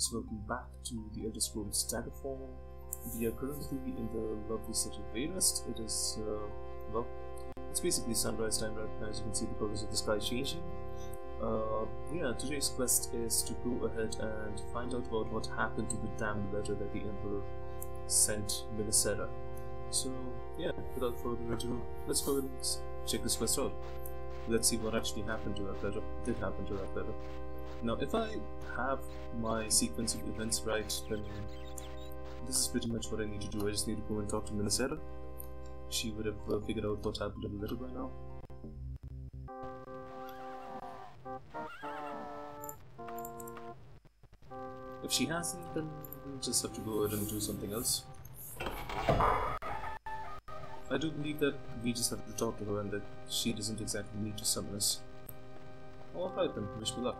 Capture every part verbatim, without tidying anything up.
friends, welcome back to the Elder Scrolls Daggerfall. We are currently in the lovely city of Wayrest. It is, uh, well, it's basically sunrise time right now, as you can see the colors of the sky changing. Uh, yeah, today's quest is to go ahead and find out about what happened to the damned letter that the Emperor sent Mynisera. So, yeah, without further ado, let's go ahead and check this quest out. Let's see what actually happened to that letter, did happen to that letter. Now, if I have my sequence of events right, then this is pretty much what I need to do. I just need to go and talk to Mynisera. She would have uh, figured out what happened to the letter by now. If she hasn't, then we'll just have to go ahead and do something else. I do believe that we just have to talk to her and that she doesn't exactly need to summon us. Alright then, wish me luck.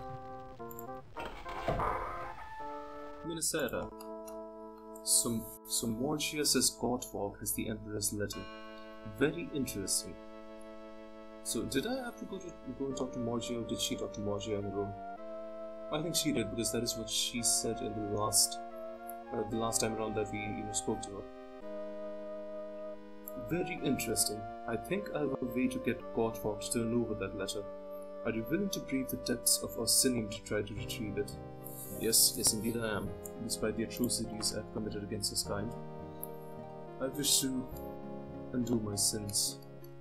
Mynisera. So, so Morgiah says Gortwog has the Emperor's letter. Very interesting. So, did I have to go to go and talk to Morgiah, or did she talk to Morgiah on her own? I think she did, because that is what she said in the last, uh, the last time around that we you know spoke to her. Very interesting. I think I have a way to get Gortwog to turn over that letter. Are you willing to brave the depths of Orsinium to try to retrieve it? Yes, yes indeed I am, despite the atrocities I have committed against his kind. I wish to undo my sins.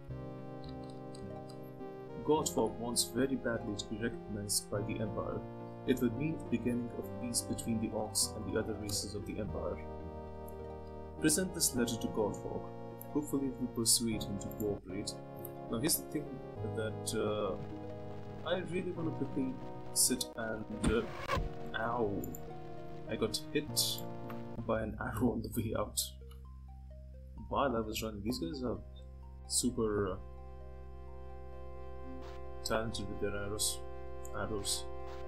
Gortwog wants very badly to be recognized by the Empire. It would mean the beginning of peace between the Orcs and the other races of the Empire. Present this letter to Gortwog. Hopefully it will persuade him to cooperate. Now here's the thing that uh, I really want to quickly sit and... Uh, ow! I got hit by an arrow on the way out while I was running. These guys are super uh, talented with their arrows. Arrows.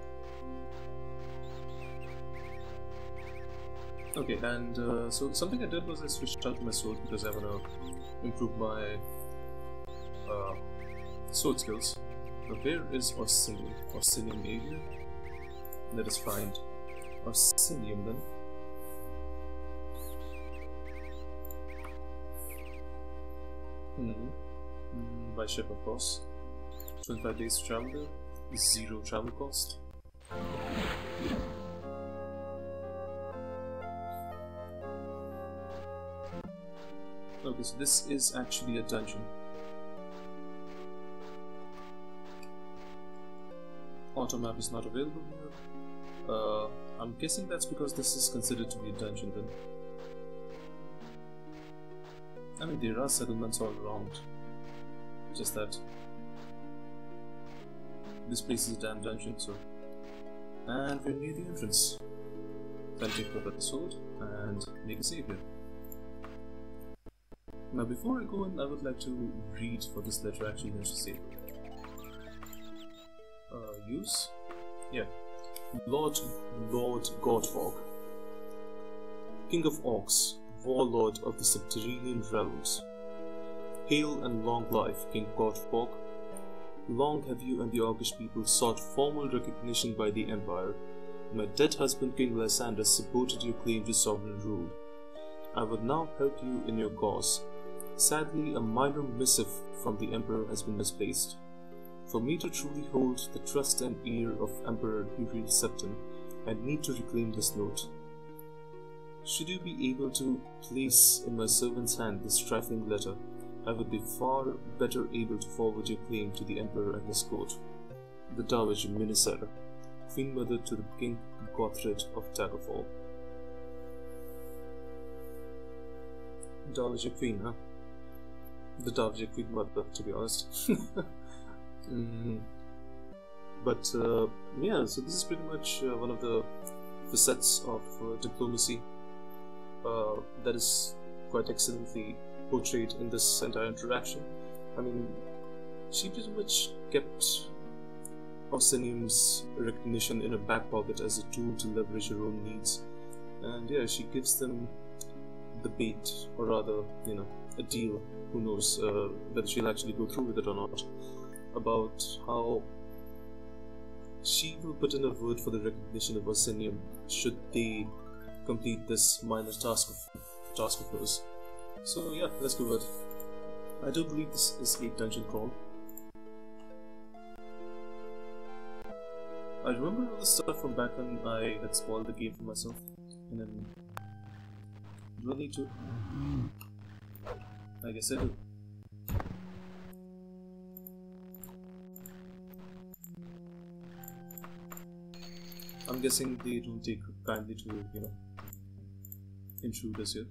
Okay, and uh, so something I did was I switched out my sword because I want to improve my uh, sword skills. Now where is Orsinium? Orsinium area? Let us find Orsinium then. Hmm. Mm, by ship of course. twenty-five days to travel there. Zero travel cost. Okay, so this is actually a dungeon. Auto map is not available here. Uh, I'm guessing that's because this is considered to be a dungeon then. I mean, there are settlements all around. Just that this place is a damn dungeon, so. And we're near the entrance. Then take up the sword and make a save here. Now, before I go in, I would like to read what this letter actually has to say. Uh, use? Yeah. Lord, Lord Gortwog, King of Orcs, Warlord of the subterranean realms. Hail and long life, King Gortwog. Long have you and the Orcish people sought formal recognition by the Empire. My dead husband, King Lysander, supported your claim to sovereign rule. I would now help you in your cause. Sadly, a minor missive from the Emperor has been misplaced. For me to truly hold the trust and ear of Emperor Uriel Septim, I need to reclaim this note. Should you be able to place in my servant's hand this trifling letter, I would be far better able to forward your claim to the Emperor and his court. The Dowager Queen Mynisera, Queen Mother to the King Gortwog of Daggerfall. Dowager Queen, huh? The Dowager Queen Mother, to be honest. mm. But uh, yeah, so this is pretty much uh, one of the facets of uh, diplomacy uh, that is quite excellently portrayed in this entire interaction. I mean, she pretty much kept Orsinium's recognition in her back pocket as a tool to leverage her own needs, and yeah, she gives them the bait, or rather, you know, a deal. Who knows uh, whether she'll actually go through with it or not, about how she will put in a word for the recognition of Orsinium should they complete this minor task of task of hers. So yeah, let's go ahead. I do believe this is a dungeon crawl. I remember all the stuff from back when I had spoiled the game for myself, and then do I need to? I guess I do. I'm guessing they don't take kindly to, you know, intruders here.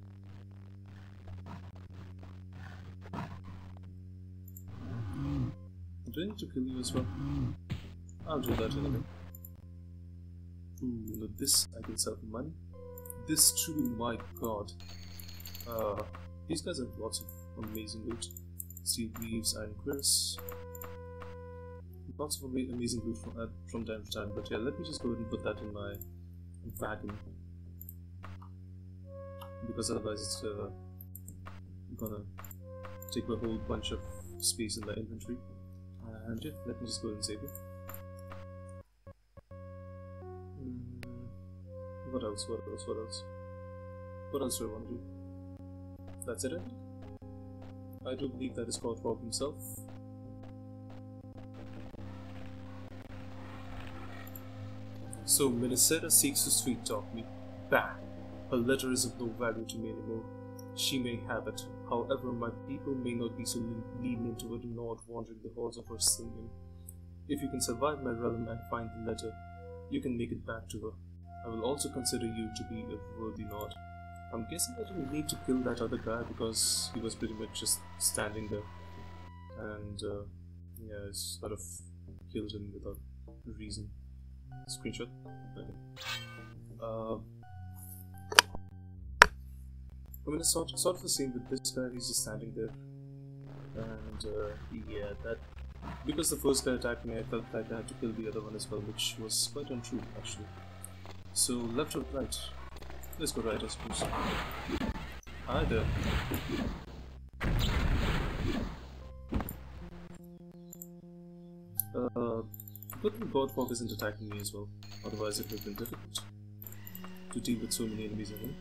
Do I need to kill you as well? I'll do that in a minute. Ooh, look, this I can sell for money. This too, my god. Uh, these guys have lots of amazing loot. Steel Greaves, Iron Cuirass. Lots of ama amazing loot from, uh, from time to time, but yeah, let me just go ahead and put that in my wagon. Because otherwise it's uh, gonna take a whole bunch of space in the inventory. And yeah, let me just go ahead and save it. Mm, what else, what else, what else? What else do I want to do? That's it, right? I do believe that is Gortwog himself. So Mynisera seeks to sweet talk me. Bah! Her letter is of no value to me anymore. She may have it. However, my people may not be so lenient toward not wandering the halls of Orsinium. If you can survive my realm and find the letter, you can make it back to her. I will also consider you to be a worthy nod. I'm guessing I didn't need to kill that other guy because he was pretty much just standing there. And uh, yeah, I sort of killed him without reason. Screenshot? Okay. Uh, I mean, it's sort, sort of the same with this guy, he's just standing there. And uh, yeah, that. Because the first guy attacked me, I felt like I had to kill the other one as well, which was quite untrue actually. So, left or right? Let's go right, I suppose. Hi there. Uh, good thing Gortwog isn't attacking me as well, otherwise it would have been difficult to deal with so many enemies at him.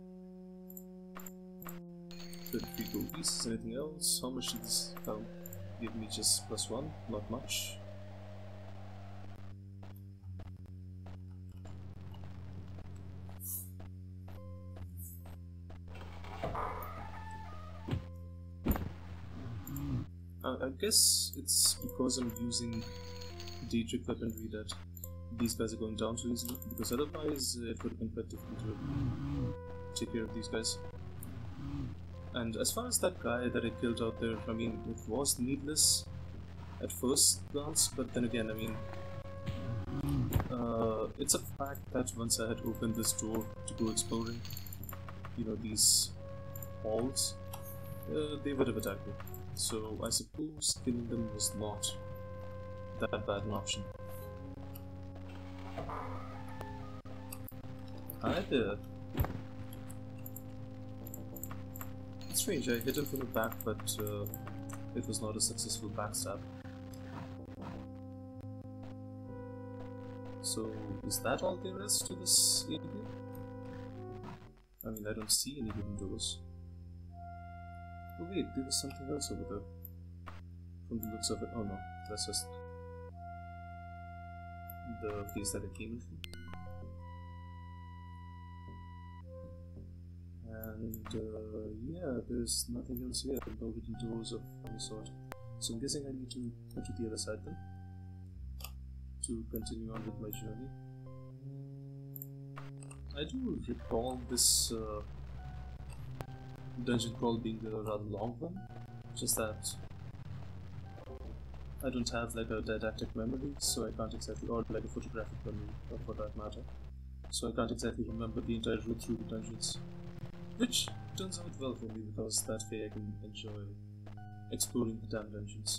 thirty-three gold pieces, anything else? How much did this um, give me? Just plus one? Not much. Uh, I guess it's because I'm using Daedric weaponry that these guys are going down so easily, because otherwise uh, it would have been quite difficult to take care of these guys. And as far as that guy that I killed out there, I mean, it was needless at first glance, but then again, I mean, uh, it's a fact that once I had opened this door to go exploring, you know, these halls, uh, they would have attacked me. So I suppose killing them was not that bad an option. Hi there. It's strange, I hit him from the back, but uh, it was not a successful backstab. So, is that all there is to this area? I mean, I don't see any hidden doors. Oh wait, there was something else over there. From the looks of it. Oh no, that's just the place that I came in from. And uh, yeah, there's nothing else here, no hidden doors of any sort. So I'm guessing I need to go to the other side then, to continue on with my journey. I do recall this uh, dungeon crawl being a rather long one, just that I don't have like a didactic memory, so I can't exactly, or like a photographic memory for that matter, so I can't exactly remember the entire route through the dungeons. Which turns out well for me, because that way I can enjoy exploring the damn dungeons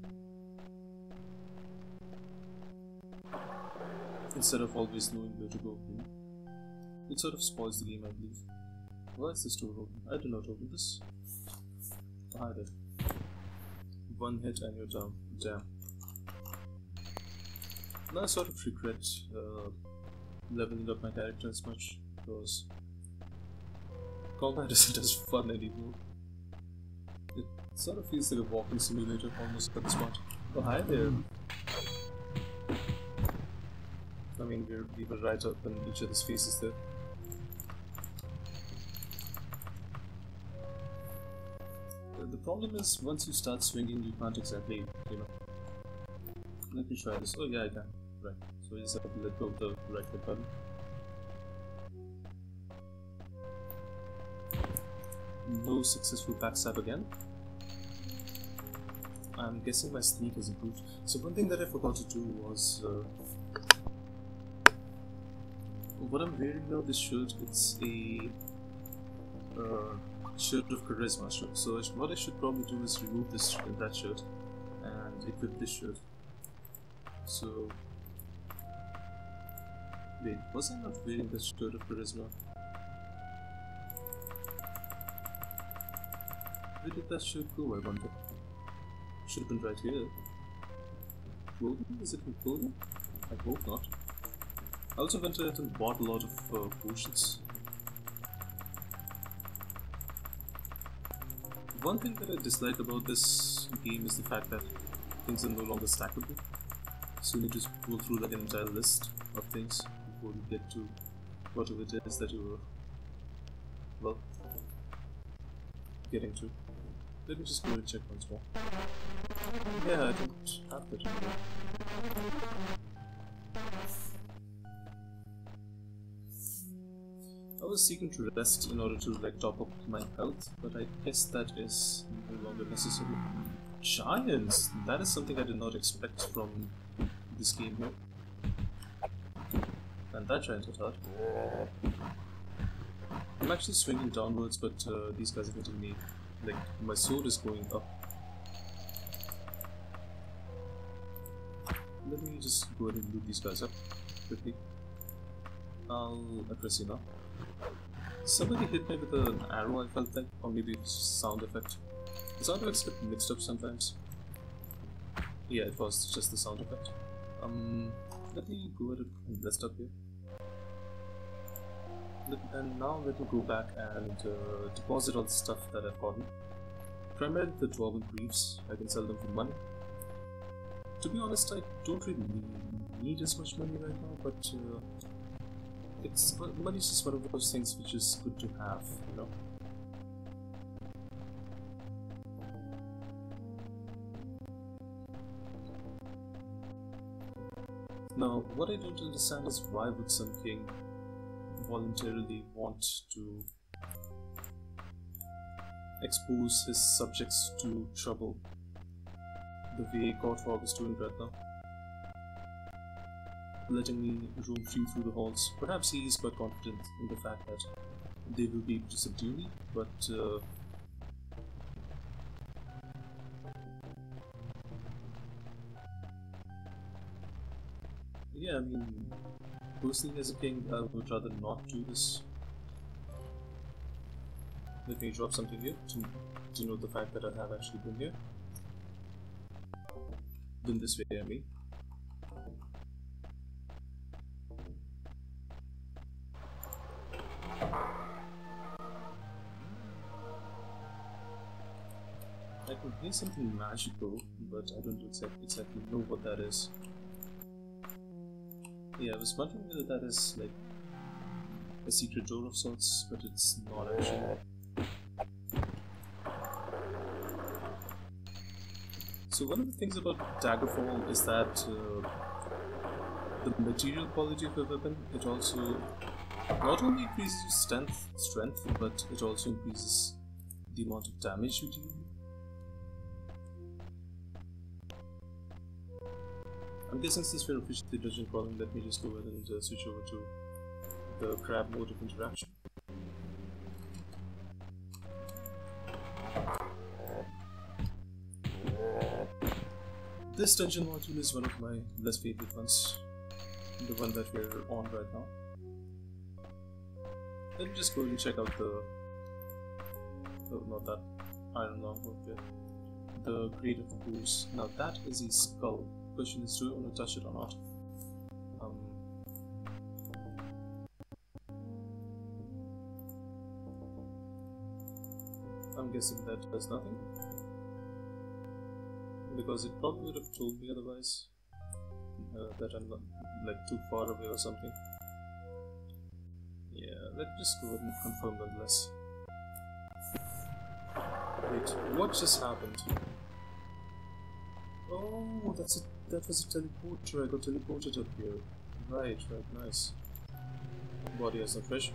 instead of always knowing where to go. You know? It sort of spoils the game, I believe. Why is this door open? I do not open this. Either. One hit and you're down. Damn. Now I sort of regret uh, leveling up my character as much because combat isn't as fun anymore. It sort of feels like a walking simulator almost at this point. Oh, hi there. I mean, we're, we were right up in each other's faces there. The problem is, once you start swinging, you can't exactly, you know. Let me try this. Oh, yeah, I can. Right. So I just have to let go of the right click button. No successful backstab again. I'm guessing my sneak has improved. So, one thing that I forgot to do was. Uh, what I'm wearing now, this shirt, it's a. Uh, shirt of charisma. So what I should probably do is remove this that shirt and equip this shirt. So wait, was I not wearing this shirt of charisma? Where did that shirt go, I wonder? Should have been right here. Clothing? Is it in clothing? I hope not. I also went ahead and bought a lot of uh, potions. One thing that I dislike about this game is the fact that things are no longer stackable. So you need to go through like an entire list of things before you get to whatever it is that you were, well, getting to. Let me just go and check once more. Yeah, I don't have that anymore. I was seeking to rest in order to like top up my health, but I guess that is no longer necessary. Giants! That is something I did not expect from this game here. And that giant hit hard. I'm actually swinging downwards, but uh, these guys are hitting me. Like, my sword is going up. Let me just go ahead and loot these guys up quickly. I'll address you now. Somebody hit me with an arrow, I felt like, or maybe it's sound effect. The sound effects get mixed up sometimes. Yeah, it was just the sound effect. Um, let me go ahead and rest up here. Let, and now let me go back and uh, deposit all the stuff that I've gotten. Primarily the dwarven briefs, I can sell them for money. To be honest, I don't really need as much money right now, but uh, it's money is just one of those things which is good to have, you know. Now, what I don't understand is why would some king voluntarily want to expose his subjects to trouble the way Gortwog is doing right now, letting me roam free through the halls. Perhaps he is quite confident in the fact that they will be able to subdue me, but uh, yeah, I mean, personally as a king, I would rather not do this. Let me drop something here to denote the fact that I have actually been here. Been this way, I mean. I could hear something magical, but I don't exactly, exactly know what that is. Yeah, I was wondering whether that is like a secret door of sorts, but it's not actually. So one of the things about Daggerfall is that uh, the material quality of a weapon, it also not only increases your strength, strength, but it also increases the amount of damage you deal. I'm guessing since we're officially dungeon crawling, let me just go ahead and uh, switch over to the crab mode of interaction. This dungeon module is one of my less favorite ones, the one that we're on right now. Let me just go and check out the, oh, not that iron longbow there, the Great of the Bulls. Now that is a skull. Question is, do I want to touch it or not? I'm guessing that does nothing. Because it probably would have told me otherwise. Uh, that I'm not, like, too far away or something. Yeah, let's just go ahead and confirm nonetheless. Wait, what just happened? Oh, that's a, that was a teleporter. I got teleported up here. Right, right, nice. Body has some fresh.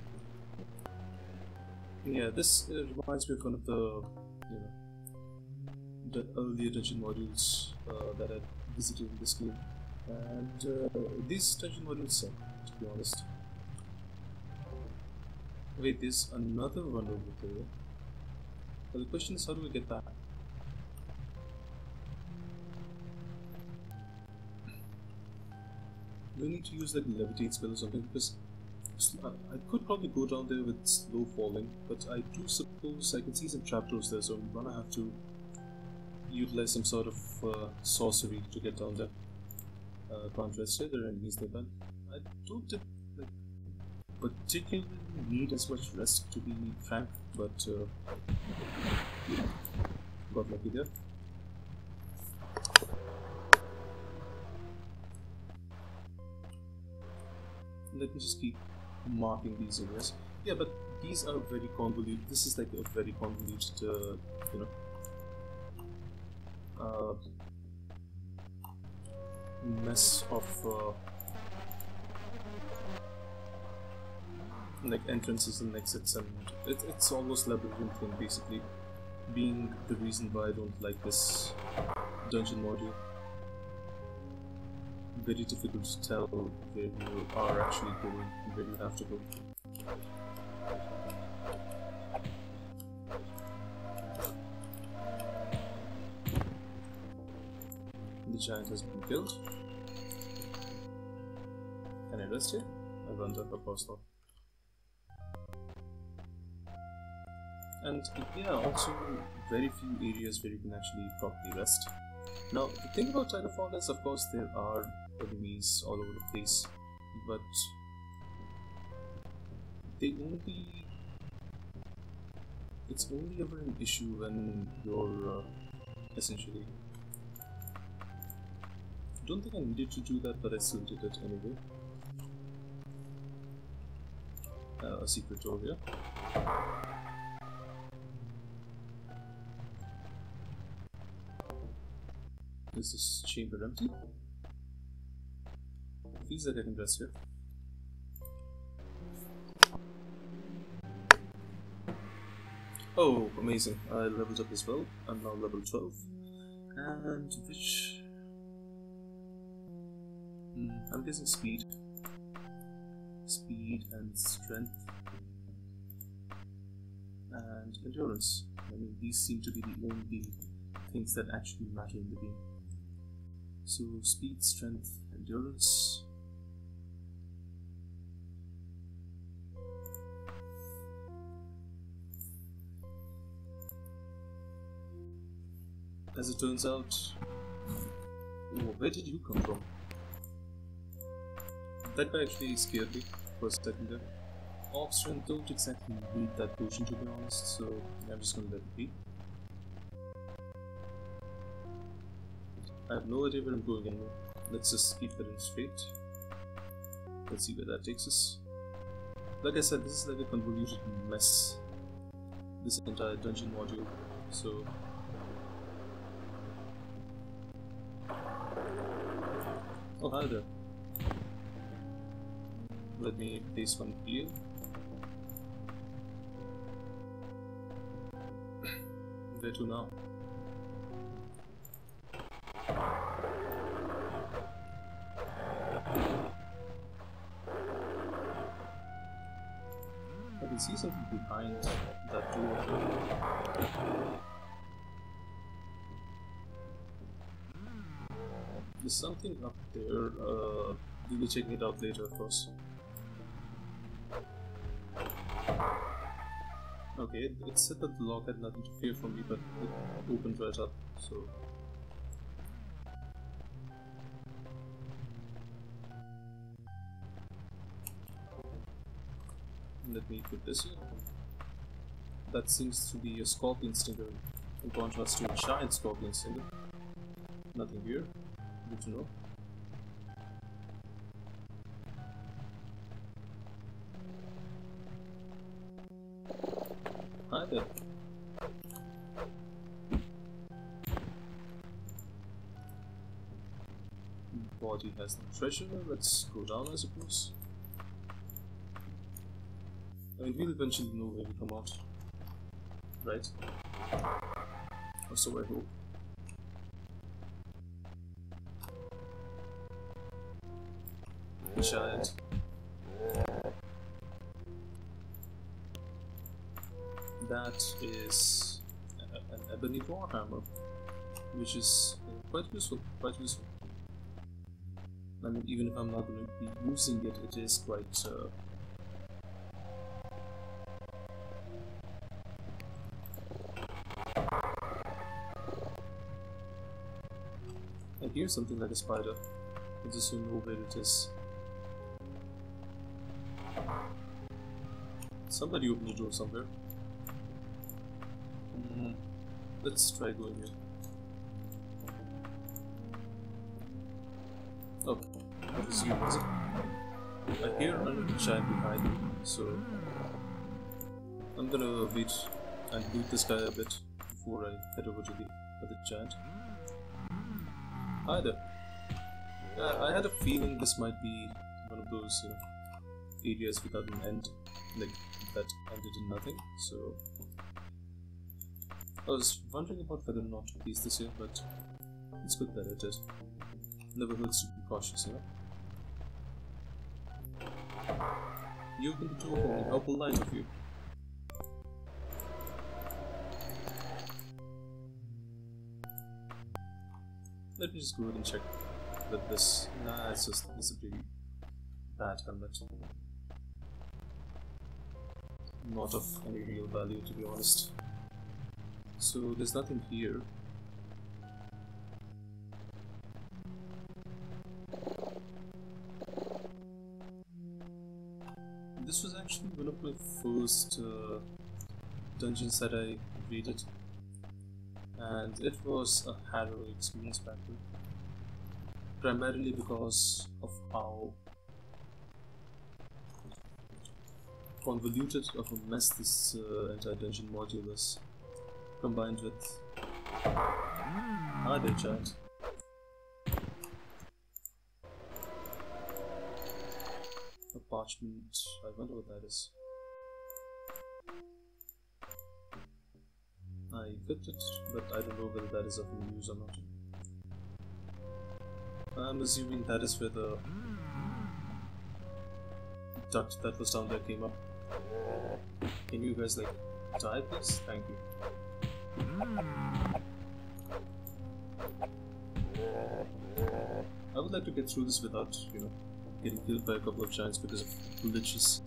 Yeah, this uh, reminds me of one of the, you know, the earlier dungeon modules uh, that I visited in this game. And uh, these dungeon modules suck, to be honest. Wait, there's another one over there. But the question is, how do we get back? Do we need to use like levitate spell or something? Because I could probably go down there with slow falling, but I do suppose I can see some trapdoors there, so I'm gonna have to utilize some sort of uh, sorcery to get down there. Uh, can't rest here, there are enemies nearby. I don't like, particularly need as much rest, to be frank, but uh, got lucky there. Let me just keep marking these areas. Yeah, but these are very convoluted. This is like a very convoluted, uh, you know, uh, mess of uh, like entrances and exits, and it, it's almost labyrinthian, basically, being the reason why I don't like this dungeon module. Very difficult to tell where you are actually going and where you have to go. The giant has been killed. Can I rest here? I wonder, of course not. And yeah, also very few areas where you can actually properly rest. Now, the thing about Daggerfall is, of course, there are enemies all over the place, but they only... it's only ever an issue when you're uh, essentially... I don't think I needed to do that, but I still did it anyway. Uh, a secret door here. Is this chamber empty? Feels like I can rest here. Oh, amazing. I leveled up as well. I'm now level twelve. And which... Hmm, I'm guessing speed. Speed and strength. And endurance. I mean, these seem to be the only things that actually matter in the game. So, speed, strength, endurance. As it turns out, oh, where did you come from? That guy actually scared me for a second there. Orc strength don't exactly need that potion, to be honest, so I'm just gonna let it be. I have no idea where I'm going anymore. Let's just keep heading straight. Let's see where that takes us. Like I said, this is like a convoluted mess, this entire dungeon module, so... Oh, hi there. Let me place one here. Where to now? I can see something behind that door. There's something up there. Uh, we will check it out later, of course. Okay, it, it said that the lock had nothing to fear from me, but it opened right up, so... Let me put this here. that seems to be a scorpion stinger in contrast to a giant scorpion stinger. Nothing here. Good to know. Hi there. Body has no treasure. Let's go down, I suppose. I mean, we'll eventually know where we come out, right? Or so I hope. Giant. That is a, an ebony warhammer, which is uh, quite useful. Quite useful. I mean, even if I'm not going to be using it, it is quite. Uh, I hear something like a spider. I just don't know where it is. Somebody opened the door somewhere. Mm, let's try going here. Oh, that was you, was it? I hear another giant behind me, so I'm gonna wait and loot this guy a bit before I head over to the other giant. Hi there. Uh, I had a feeling this might be one of those, you know, areas without an end, like that ended in nothing. So I was wondering about whether or not to piece this here, but it's good that it is. Never hurts to be cautious, you know. You opened the door for me. How polite of you. Let me just go ahead and check with this. Nah, it's just it's a pretty bad helmet. Not of any real value, to be honest. So there's nothing here. This was actually one of my first uh, dungeons that I raided, and it was a harrowing experience back then. Primarily because of how convoluted of a mess this uh, entire dungeon module is, combined with harder giant. A parchment, I wonder what that is. I equipped it, but I don't know whether that is of any use or not. I'm assuming that is where the duct that was down there came up. Can you guys like die please? Thank you. I would like to get through this without, you know, getting killed by a couple of giants because of glitches.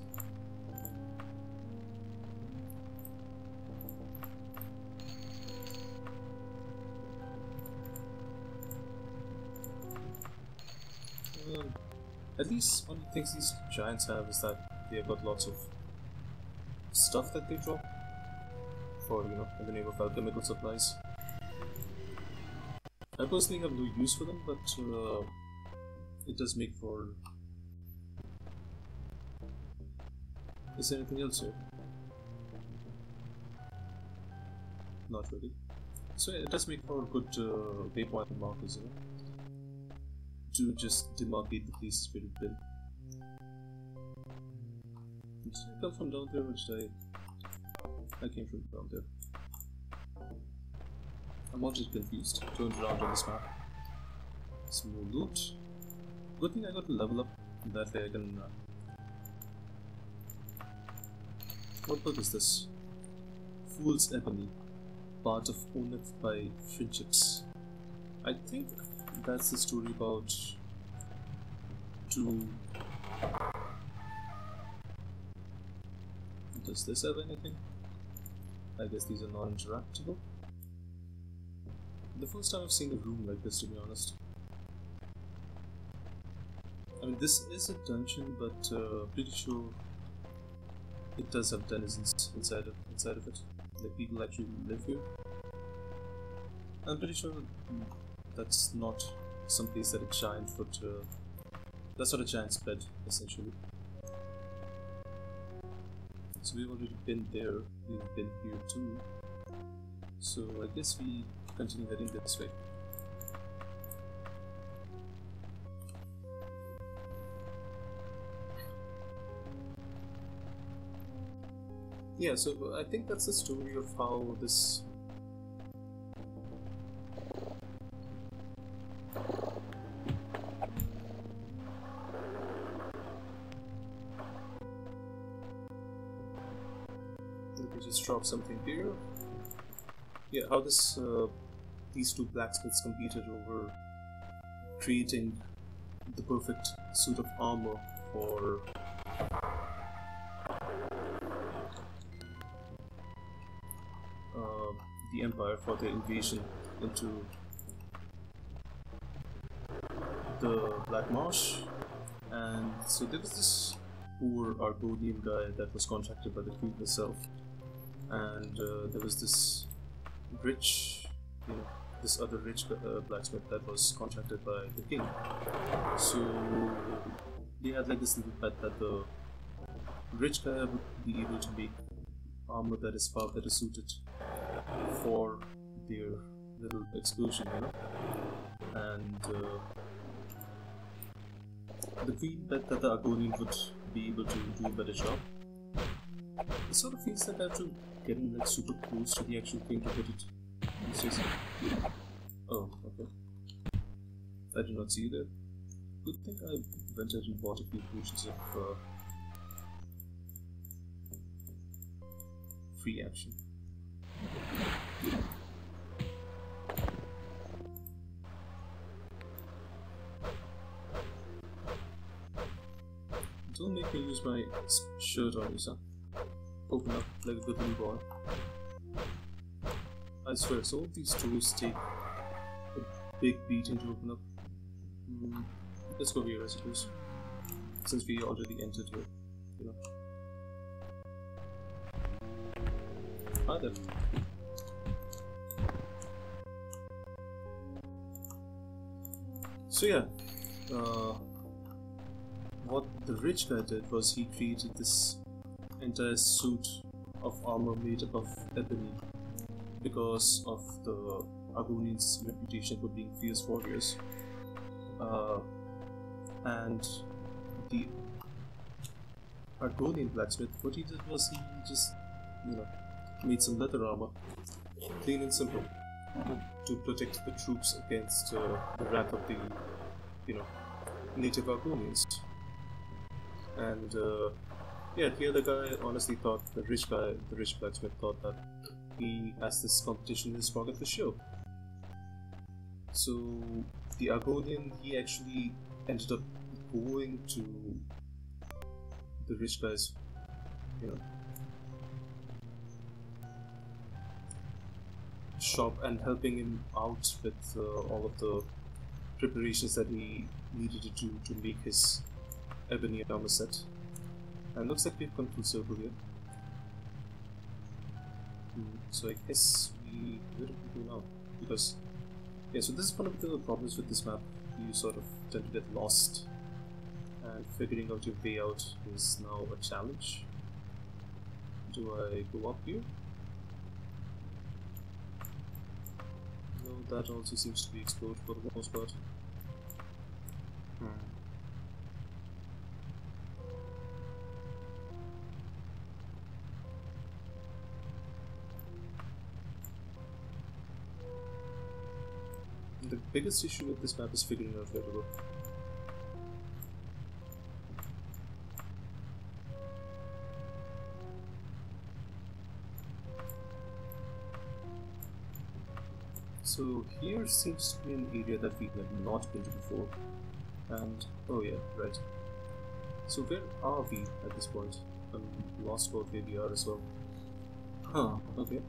Um, at least one of the things these giants have is that they have got lots of stuff that they drop for, you know, in the name of alchemical supplies. I personally have no use for them, but uh, it does make for... Is there anything else here? Not really. So yeah, it does make for good uh, waypoint markers, you know, to just demarcate the places where you've been. Did I come from down there, or did I... I came from down there. I'm already confused. Turned around on this map. Some more loot. Good thing I got to level up. That way I can... Uh... What book is this? Fool's Ebony. Part of Owneth by Friendships. I think that's the story about two... Does this have anything? I guess these are not interactable. The first time I've seen a room like this, to be honest. I mean, this is a dungeon, but uh, pretty sure it does have denizens inside of inside of it. Like people actually live here. I'm pretty sure that's not some place that a giant would. Uh, that's not a giant's bed, essentially. So we've already been there. We've been here too. So I guess we continue heading this way. Yeah, so I think that's the story of how this let me just drop something here. Yeah, how this uh, these two blacksmiths competed over creating the perfect suit of armor for Uh, the Empire, for their invasion into the Black Marsh. And so there was this poor Argonian guy that was contracted by the queen herself, and uh, there was this rich, you know, this other rich uh, blacksmith that was contracted by the king. So they had like this little bet that the rich guy would be able to make armor that is far better suited for their little excursion, you know. And uh, the queen bet that the Argonian would be able to do a better job. It sort of feels like I have to get in like super close to the actual thing to put it. It's just... Oh, okay. I did not see you there. Good thing I went ahead and bought a few potions of uh, free action. Don't make me use my shirt on you, son. Open up like a good little boy. I swear, so all these doors take a big beating to open up. Mm, let's go here, I suppose. Since we already entered here, you know. Hi there. So yeah, uh, what the rich guy did was he created this entire suit of armor made up of ebony because of the Argonians' reputation for being fierce warriors. Uh, and the Argonian blacksmith, what he did was he just, you know, made some leather armor, plain and simple, to protect the troops against uh, the wrath of the, you know, native Argonians. And uh, yeah, the other guy honestly thought, the rich guy, the rich blacksmith thought that he has this competition in his pocket for sure. So the Argonian, he actually ended up going to the rich guy's, you know, shop and helping him out with uh, all of the preparations that he needed to do to make his ebony armor set. And looks like we've come full circle here. Hmm, so I guess we where do we go now? Because yeah, so this is one of the problems with this map. You sort of tend to get lost, and figuring out your way out is now a challenge. Do I go up here? No, that also seems to be explored for the most part. Hmm. The biggest issue with this map is figuring out where to go. So here seems to be an area that we have not been to before. And oh yeah, right. So where are we at this point? I'm lost about where we are as well. Huh, okay.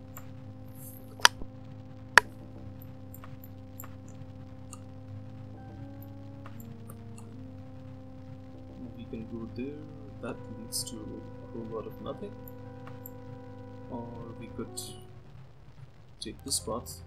We can go there, that leads to a whole lot of nothing. Or we could take this path.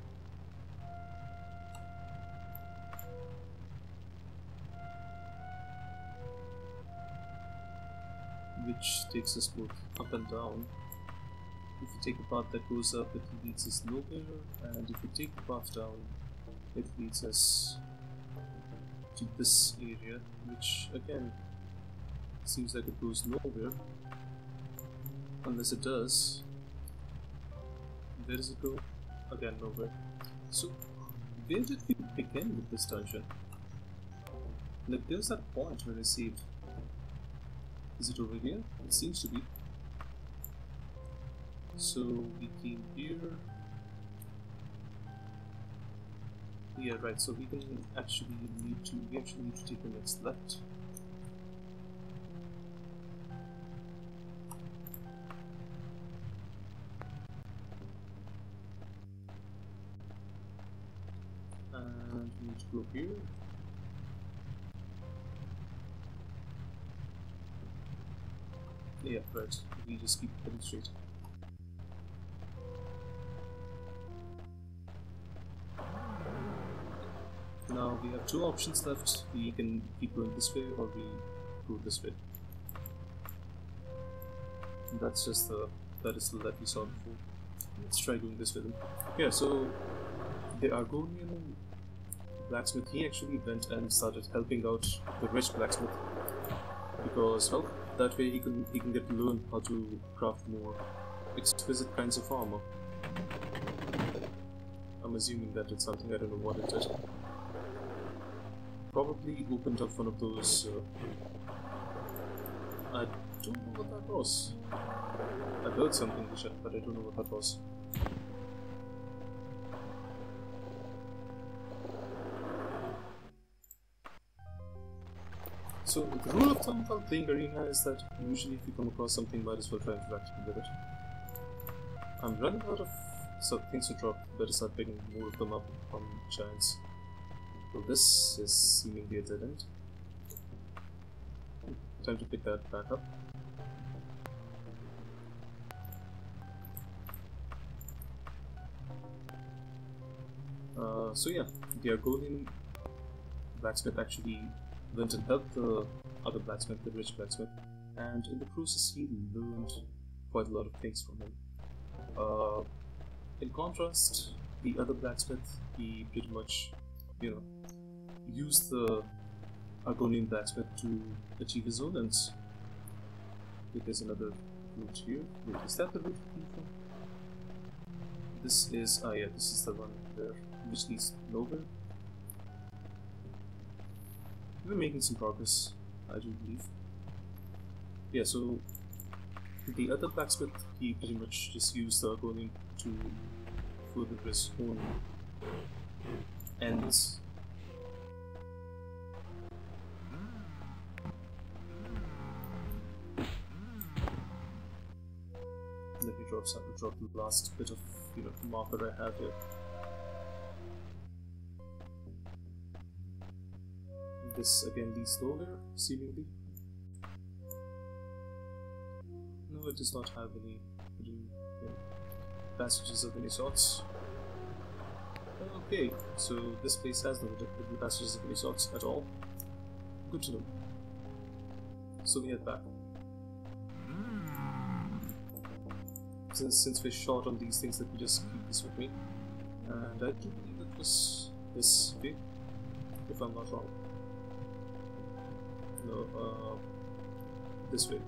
Which takes us both up and down. If you take a path that goes up, it leads us nowhere, and if you take the path down, it leads us to this area, which again seems like it goes nowhere. Unless it does. Where does it go? Again, nowhere. So, where did we begin with this dungeon? Like, there's that point where I saved. Is it over here? It seems to be. So, we came here. Yeah, right, so we can actually need to, we actually need to take the next left. And we need to go here. Yeah, right, we just keep heading straight. Now we have two options left. We can keep going this way or we go this way. And that's just the pedestal that we saw before. Let's try going this way then. Yeah, so the Argonian blacksmith, he actually went and started helping out the rich blacksmith because, well, that way he can he can get to learn how to craft more exquisite kinds of armor. I'm assuming that it's something, I don't know what it is. Probably opened up one of those. Uh, I don't know what that was. I heard something, but I don't know what that was. So the rule of thumb while playing Arena is that usually if you come across something, might as well try interacting with it. I'm running out of so things to drop. Better start picking more of them up on giants. Well, this is seemingly a dead end. Time to pick that back up. Uh, so yeah, the Argonian blacksmith actually went and helped the other blacksmith, the rich blacksmith, and in the process he learned quite a lot of things from him. Uh, in contrast, the other blacksmith, he pretty much, you know, used the Argonian blacksmith to achieve his own ends. Wait, there's another route here. Wait, is that the route we came from? This is, ah yeah, this is the one there, which leads nowhere. We're making some progress, I do believe. Yeah, so the other blacksmith, he pretty much just used the Argonian to further his own ends. Let me drop some, drop the last bit of, you know, marker I have here. This again leads nowhere, seemingly. No, it does not have any hidden, you know, passages of any sorts. Okay, so this place has no hidden passages of any sorts at all. Good to know. So we head back. Since, since we're short on these things, let me just keep this with me. And I do believe it was this way, if I'm not wrong. No, uh, this way.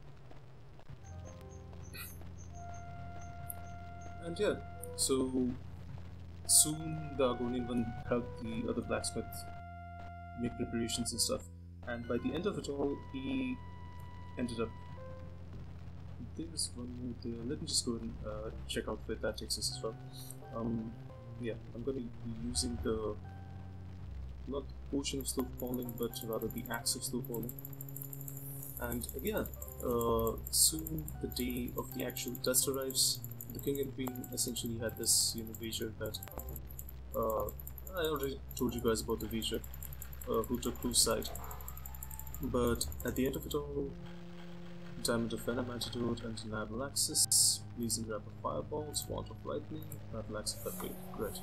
And yeah, so soon the Argonian one helped the other blacksmith make preparations and stuff, and by the end of it all, he ended up. There's one more there. Let me just go and uh, check out where that takes us as well. Um, yeah, I'm going to be using the not the potion of slow falling, but rather the axe of slow falling. And again, uh, soon the day of the actual test arrives. The king and queen essentially had this, you know, wager that uh, I already told you guys about the wager, uh, who took whose side. But at the end of it all, Diamond of Venom Antidote, Undeniable Access, Blazing Grab of Fireballs, Wand of Lightning, Battle Axe of Upgrade. Great.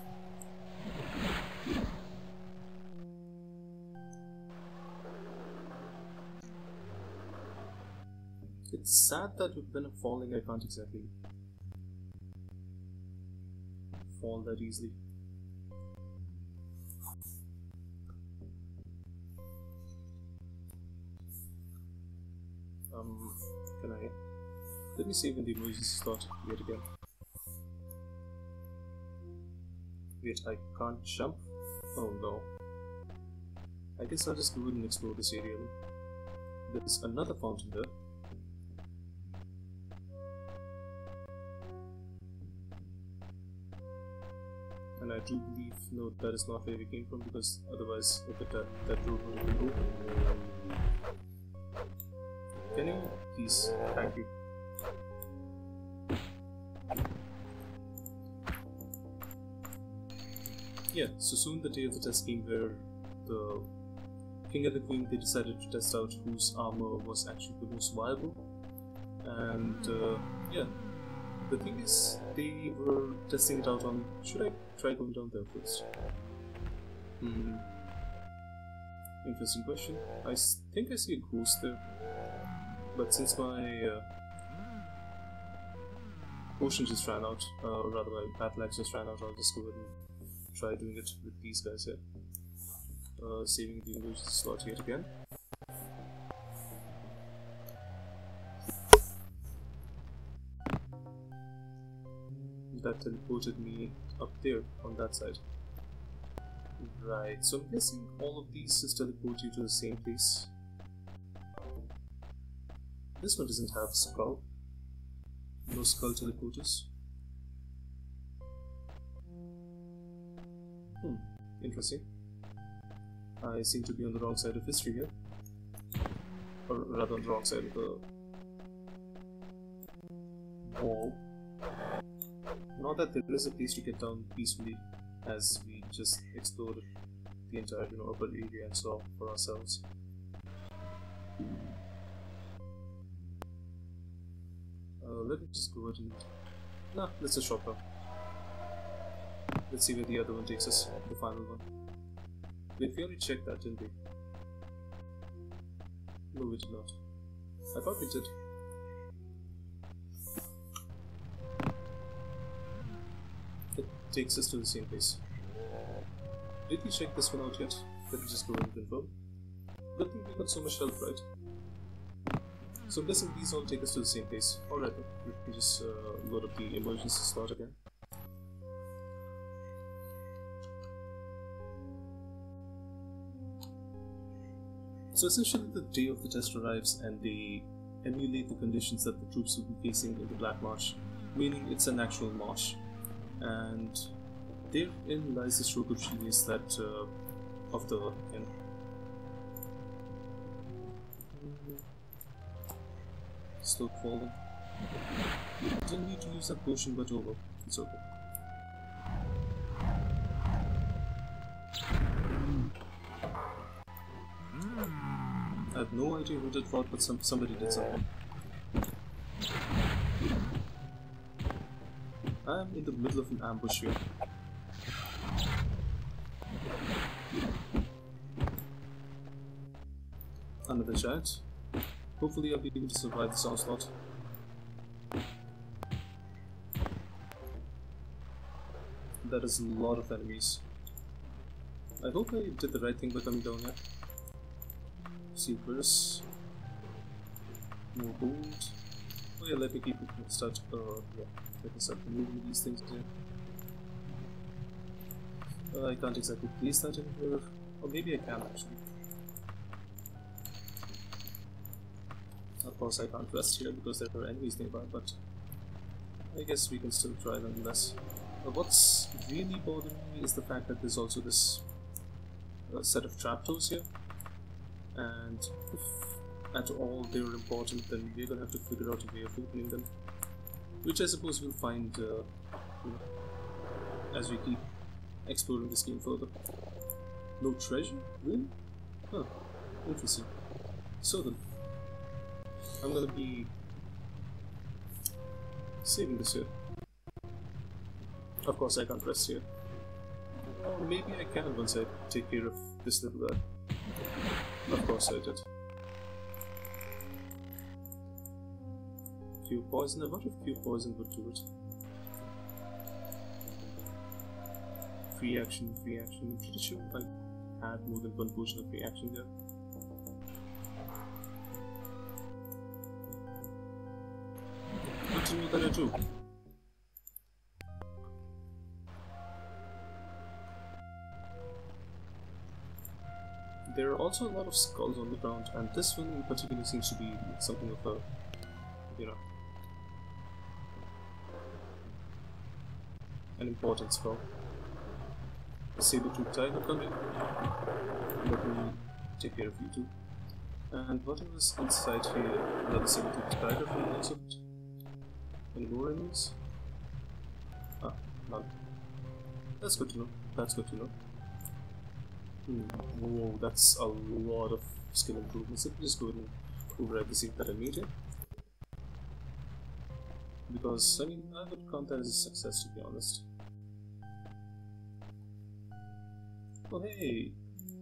It's sad that with Venom falling, I can't exactly fall that easily. Um, can I... Let me save in the emergency slot yet again. Wait, I can't jump? Oh no. I guess I'll just go ahead and explore this area. There's another fountain there. And I do believe, no, that is not where we came from, because otherwise, look at that, that road would have been open. Can you please? Thank you. Yeah, so soon the day of the test came where the king and the queen, they decided to test out whose armor was actually the most viable. And uh, yeah, the thing is, they were testing it out on, should I try going down there first? Hmm. Interesting question. I think I see a ghost there. But since my uh, potion just ran out, uh, or rather my battle axe just ran out, I'll just go ahead and try doing it with these guys here. Uh, saving the emergency slot yet again. That teleported me up there on that side. Right, so I'm guessing all of these just teleport you to the same place. This one doesn't have skull. No skull teleporters. Hmm, interesting. I seem to be on the wrong side of history here. Or rather on the wrong side of the wall. Not that there is a place to get down peacefully, as we just explored the entire, you know, upper area and saw for ourselves. Uh, let me just go ahead and... Nah, let's just shop down. Let's see where the other one takes us, the final one. Wait, we already checked that, didn't we? No, we did not. I thought we did. It takes us to the same place. Did we check this one out yet? Let me just go ahead and confirm. Good thing we got so much help, right? So I'm guessing these all take us to the same place. Alright then, let me just uh, load up the emergency slot again. So essentially the day of the test arrives and they emulate the conditions that the troops will be facing in the Black March, meaning it's an actual march. And therein lies the stroke of genius that uh, of the end. Still falling. Didn't need to use that potion, but over. It's okay. I have no idea who did what, but some somebody did something. I am in the middle of an ambush here. Another giant. Hopefully I'll be able to survive this onslaught. That is a lot of enemies. I hope I did the right thing by coming down here. Secrets. More gold. Oh yeah, let me keep it start uh yeah. Let me start removing these things here. Uh, I can't exactly place that in here. Or maybe I can actually. Of course I can't rest here because there are enemies nearby, but I guess we can still try nonetheless. Uh, what's really bothering me is the fact that there's also this uh, set of trapdoors here, and if at all they're important, then we're gonna have to figure out a way of opening them, which I suppose we'll find uh, you know, as we keep exploring this game further. No treasure? Really? Huh, interesting. So then, I'm gonna be saving this here. Of course I can't rest here. Or maybe I can once I take care of this little guy. Of course I did. Cure poison. I wonder if cure poison would do it. Free action, free action. I'm pretty sure I had more than one potion of free action there. Good to know that I do. There are also a lot of skulls on the ground, and this one in particular seems to be something of a, you know, an important skull. A saber-tooth tiger coming. Let me take care of you two. And whatever's inside here, another saber-tooth tiger from the looks of it. Any more enemies? Ah, none. That's good to know. That's good to know. Hmm. Whoa, that's a lot of skill improvements. Let me just go ahead and override the save that I made here. Because, I mean, I would count that as a success, to be honest. Oh, hey!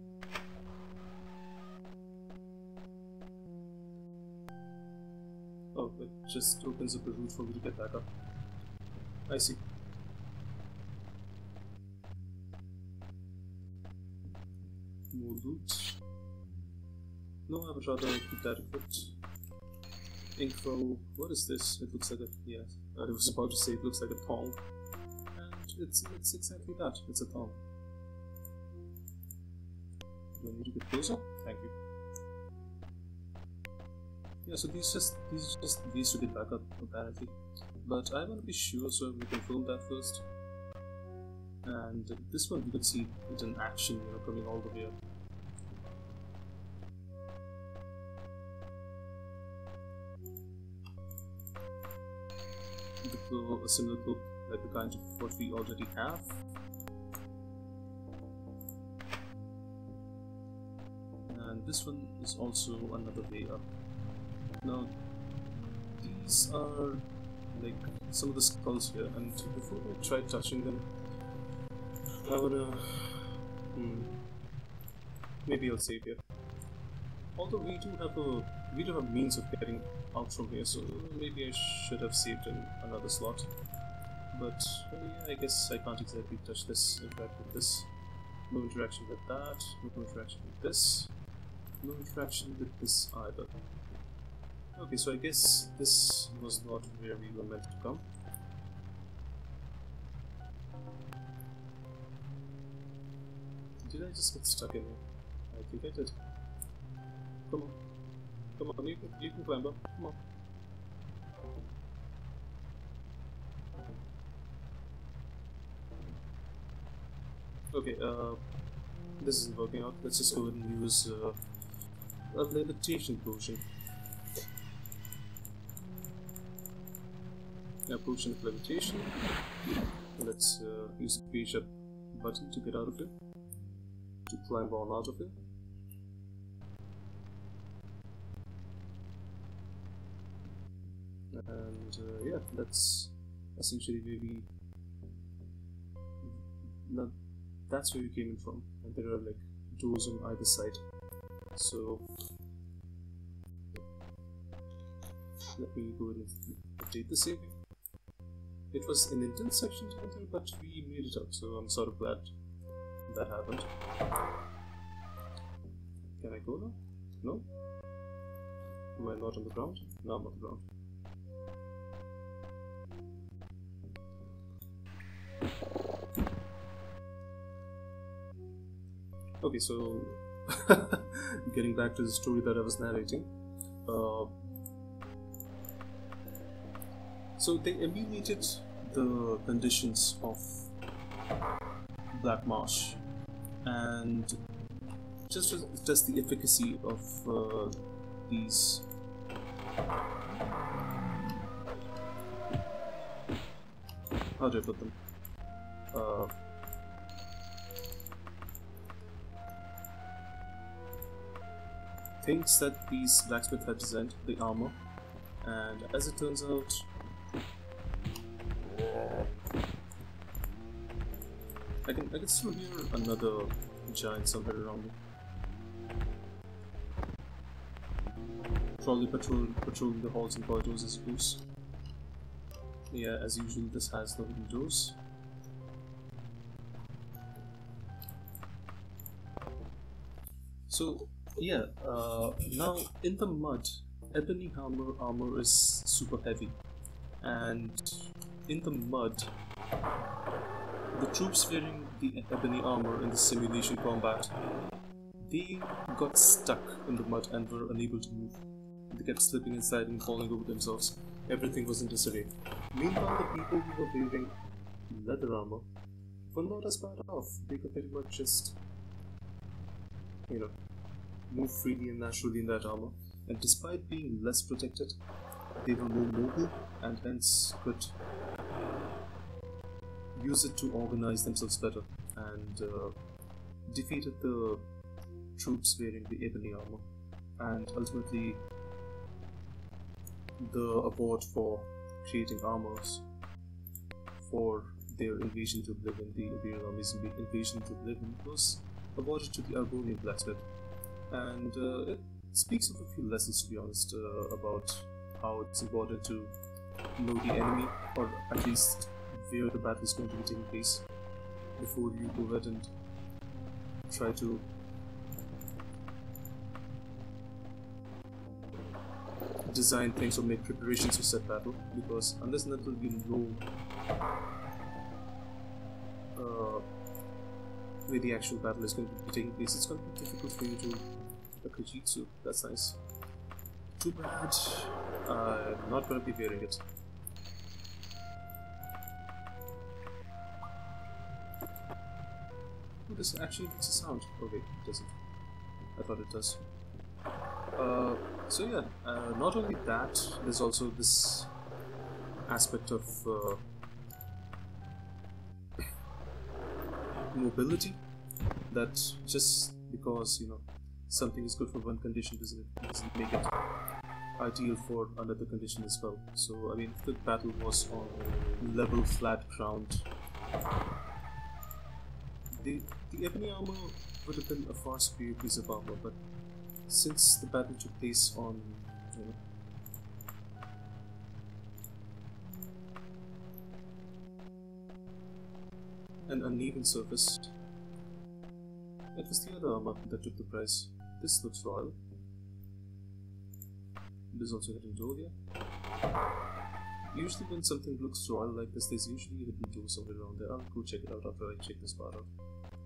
Oh, it just opens up a route for me to get back up. I see. More loot. No, I would rather keep that equipped. Info. What is this? It looks like a. Yeah, I was about to say it looks like a thong. And it's, it's exactly that. It's a thong. Do I need to get closer? Thank you. Yeah, so these just these just these to get back up apparently. But I want to be sure, so we confirm that first. And this one we could see it in action, you know, coming all the way up. So a similar cloak like the kind of what we already have. And this one is also another way up. Now these are like some of the skulls here, and before I try touching them, I wanna hmm, maybe I'll save here. Although we do have a we do have means of getting out from here, so maybe I should have saved in another slot. But well, yeah, I guess I can't exactly touch this, interact with this. No interaction with that, no interaction with this, no interaction with this either. Okay, so I guess this was not where we were meant to come. Did I just get stuck in here? I think I did. Come on. Come on, you can, you can climb up. Come on. Okay, uh, this isn't working out. Let's just go ahead and use uh, a levitation potion. A potion of levitation. Let's uh, use the page up button to get out of it. To climb on out of it. And uh, yeah, that's essentially where we. No, that's where we came in from, and there are like doors on either side. So let me go ahead and update the saving. It was an intense section to enter, but we made it up, so I'm sort of glad that happened. Can I go now? No? Am I not on the ground? No, I'm on the ground. Okay, so getting back to the story that I was narrating. Uh, so they ameliorated the conditions of Black Marsh and just to test the efficacy of uh, these how do I put them? Uh, thinks that these blacksmiths had designed the armor, and as it turns out, I can I can still hear another giant somewhere around me. Probably patrol patrolling the halls and corridors, I suppose. Yeah, as usual, this has no hidden doors. So yeah, uh, now in the mud, ebony armor armor is super heavy, and in the mud, the troops wearing the ebony armor in the simulation combat, they got stuck in the mud and were unable to move. They kept slipping inside and falling over themselves. Everything was in disarray. Meanwhile, the people who were wearing leather armor were not as bad off. They could pretty much just, you know, move freely and naturally in that armor. And despite being less protected, they were more mobile and hence could use it to organize themselves better, and uh, defeated the troops wearing the ebony armor. And ultimately, the award for creating armors for their invasion to Oblivion, the Imperial Army's invasion to Oblivion, was awarded to the Argonian blacksmith. And uh, it speaks of a few lessons, to be honest, uh, about how it's important to know the enemy, or at least where the battle is going to be taking place, before you go ahead and try to design things or make preparations for said battle, because unless and until you know uh, where the actual battle is going to be taking place, it's going to be difficult for you to Akajitsu. That's nice. Too bad I'm not going to be wearing it. Oh, this actually makes a sound. Oh wait, it doesn't. I thought it does. Uh, so yeah, uh, not only that, there's also this aspect of uh, mobility, that just because, you know, something is good for one condition doesn't, doesn't make it ideal for another condition as well. So, I mean, if the battle was on level, flat ground, the, the ebony armor would have been a far superior piece of armor, but since the battle took place on, you know, an uneven surface, it was the other armor that took the prize. This looks royal. There's also a hidden door here. Usually when something looks royal like this, there's usually a hidden door somewhere around there. I'll go check it out after I check this part out.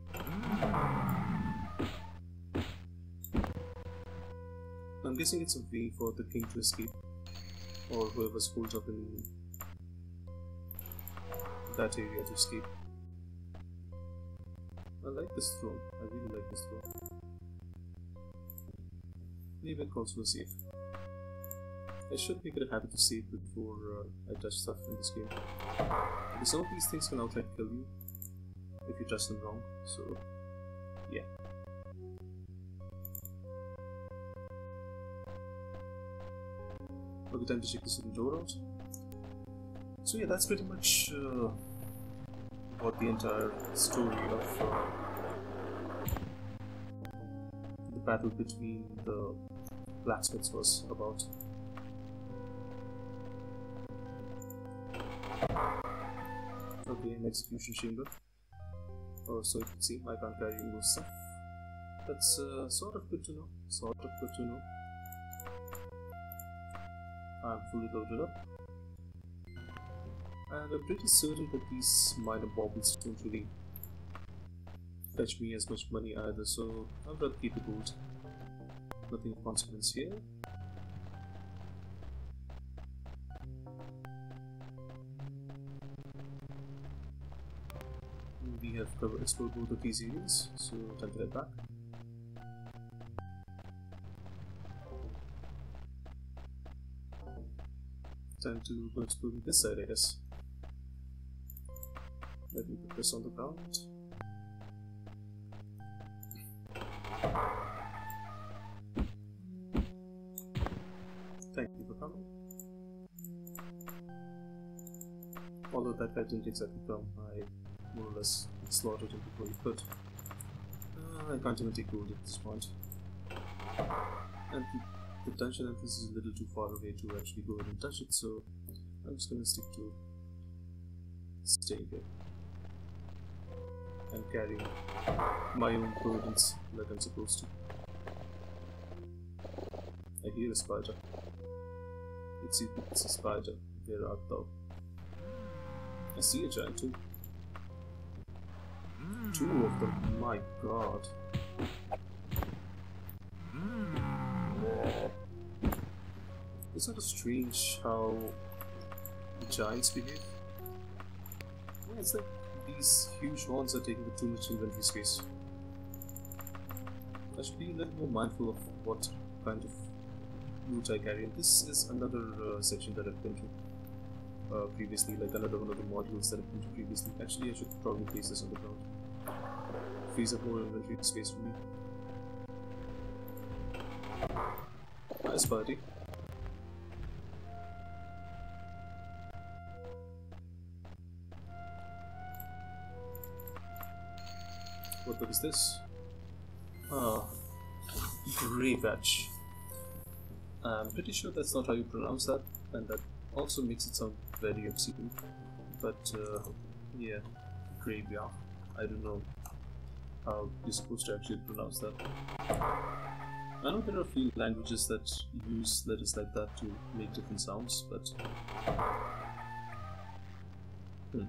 I'm guessing it's a way for the king to escape, or whoever's holed up in that area to escape. I like this throne. I really like this throne. Maybe it calls for a save. I should make it a habit to save before uh, I touch stuff in this game, because some of these things can outright kill you if you touch them wrong, so yeah. Okay, time to check this hidden door out. So yeah, that's pretty much uh, what the entire story of uh, the battle between the blacksmiths was about. Okay, an execution chamber. Oh, so it would seem I can't carry more stuff. That's uh, sort of good to know. Sort of good to know. I'm fully loaded up. And I'm pretty certain that these minor baubles don't really fetch me as much money either, so I'll rather keep the gold. Nothing of consequence here. We have covered, explored both of these areas, so time to head back. Time to go explore this side, I guess. Let me put this on the ground. armor. Although that guy didn't exactly come, I more or less slaughtered him before he could. Uh, I can't even take gold at this point. And the, the dungeon entrance is a little too far away to actually go ahead and touch it, so I'm just gonna stick to staying here and carrying my own burdens like I'm supposed to. I hear a spider. It's a, it's a spider. Where art thou? I see a giant too. Two of them, my god. Isn't it strange how the giants behave? Yeah, it's like these huge horns are taking up too much inventory space. I should be a little more mindful of what kind of loot I carry. And this is another uh, section that I've been to uh, previously, like another one of the modules that I've been to previously. Actually, I should probably place this on the ground. Frees up more inventory space for me. Nice buddy. What book is this? Ah, Grey Badge. I'm pretty sure that's not how you pronounce that, and that also makes it sound very obscene. But uh, yeah, Graveyard. I don't know how you're supposed to actually pronounce that. I know there are a few languages that use letters like that to make different sounds, but hmm.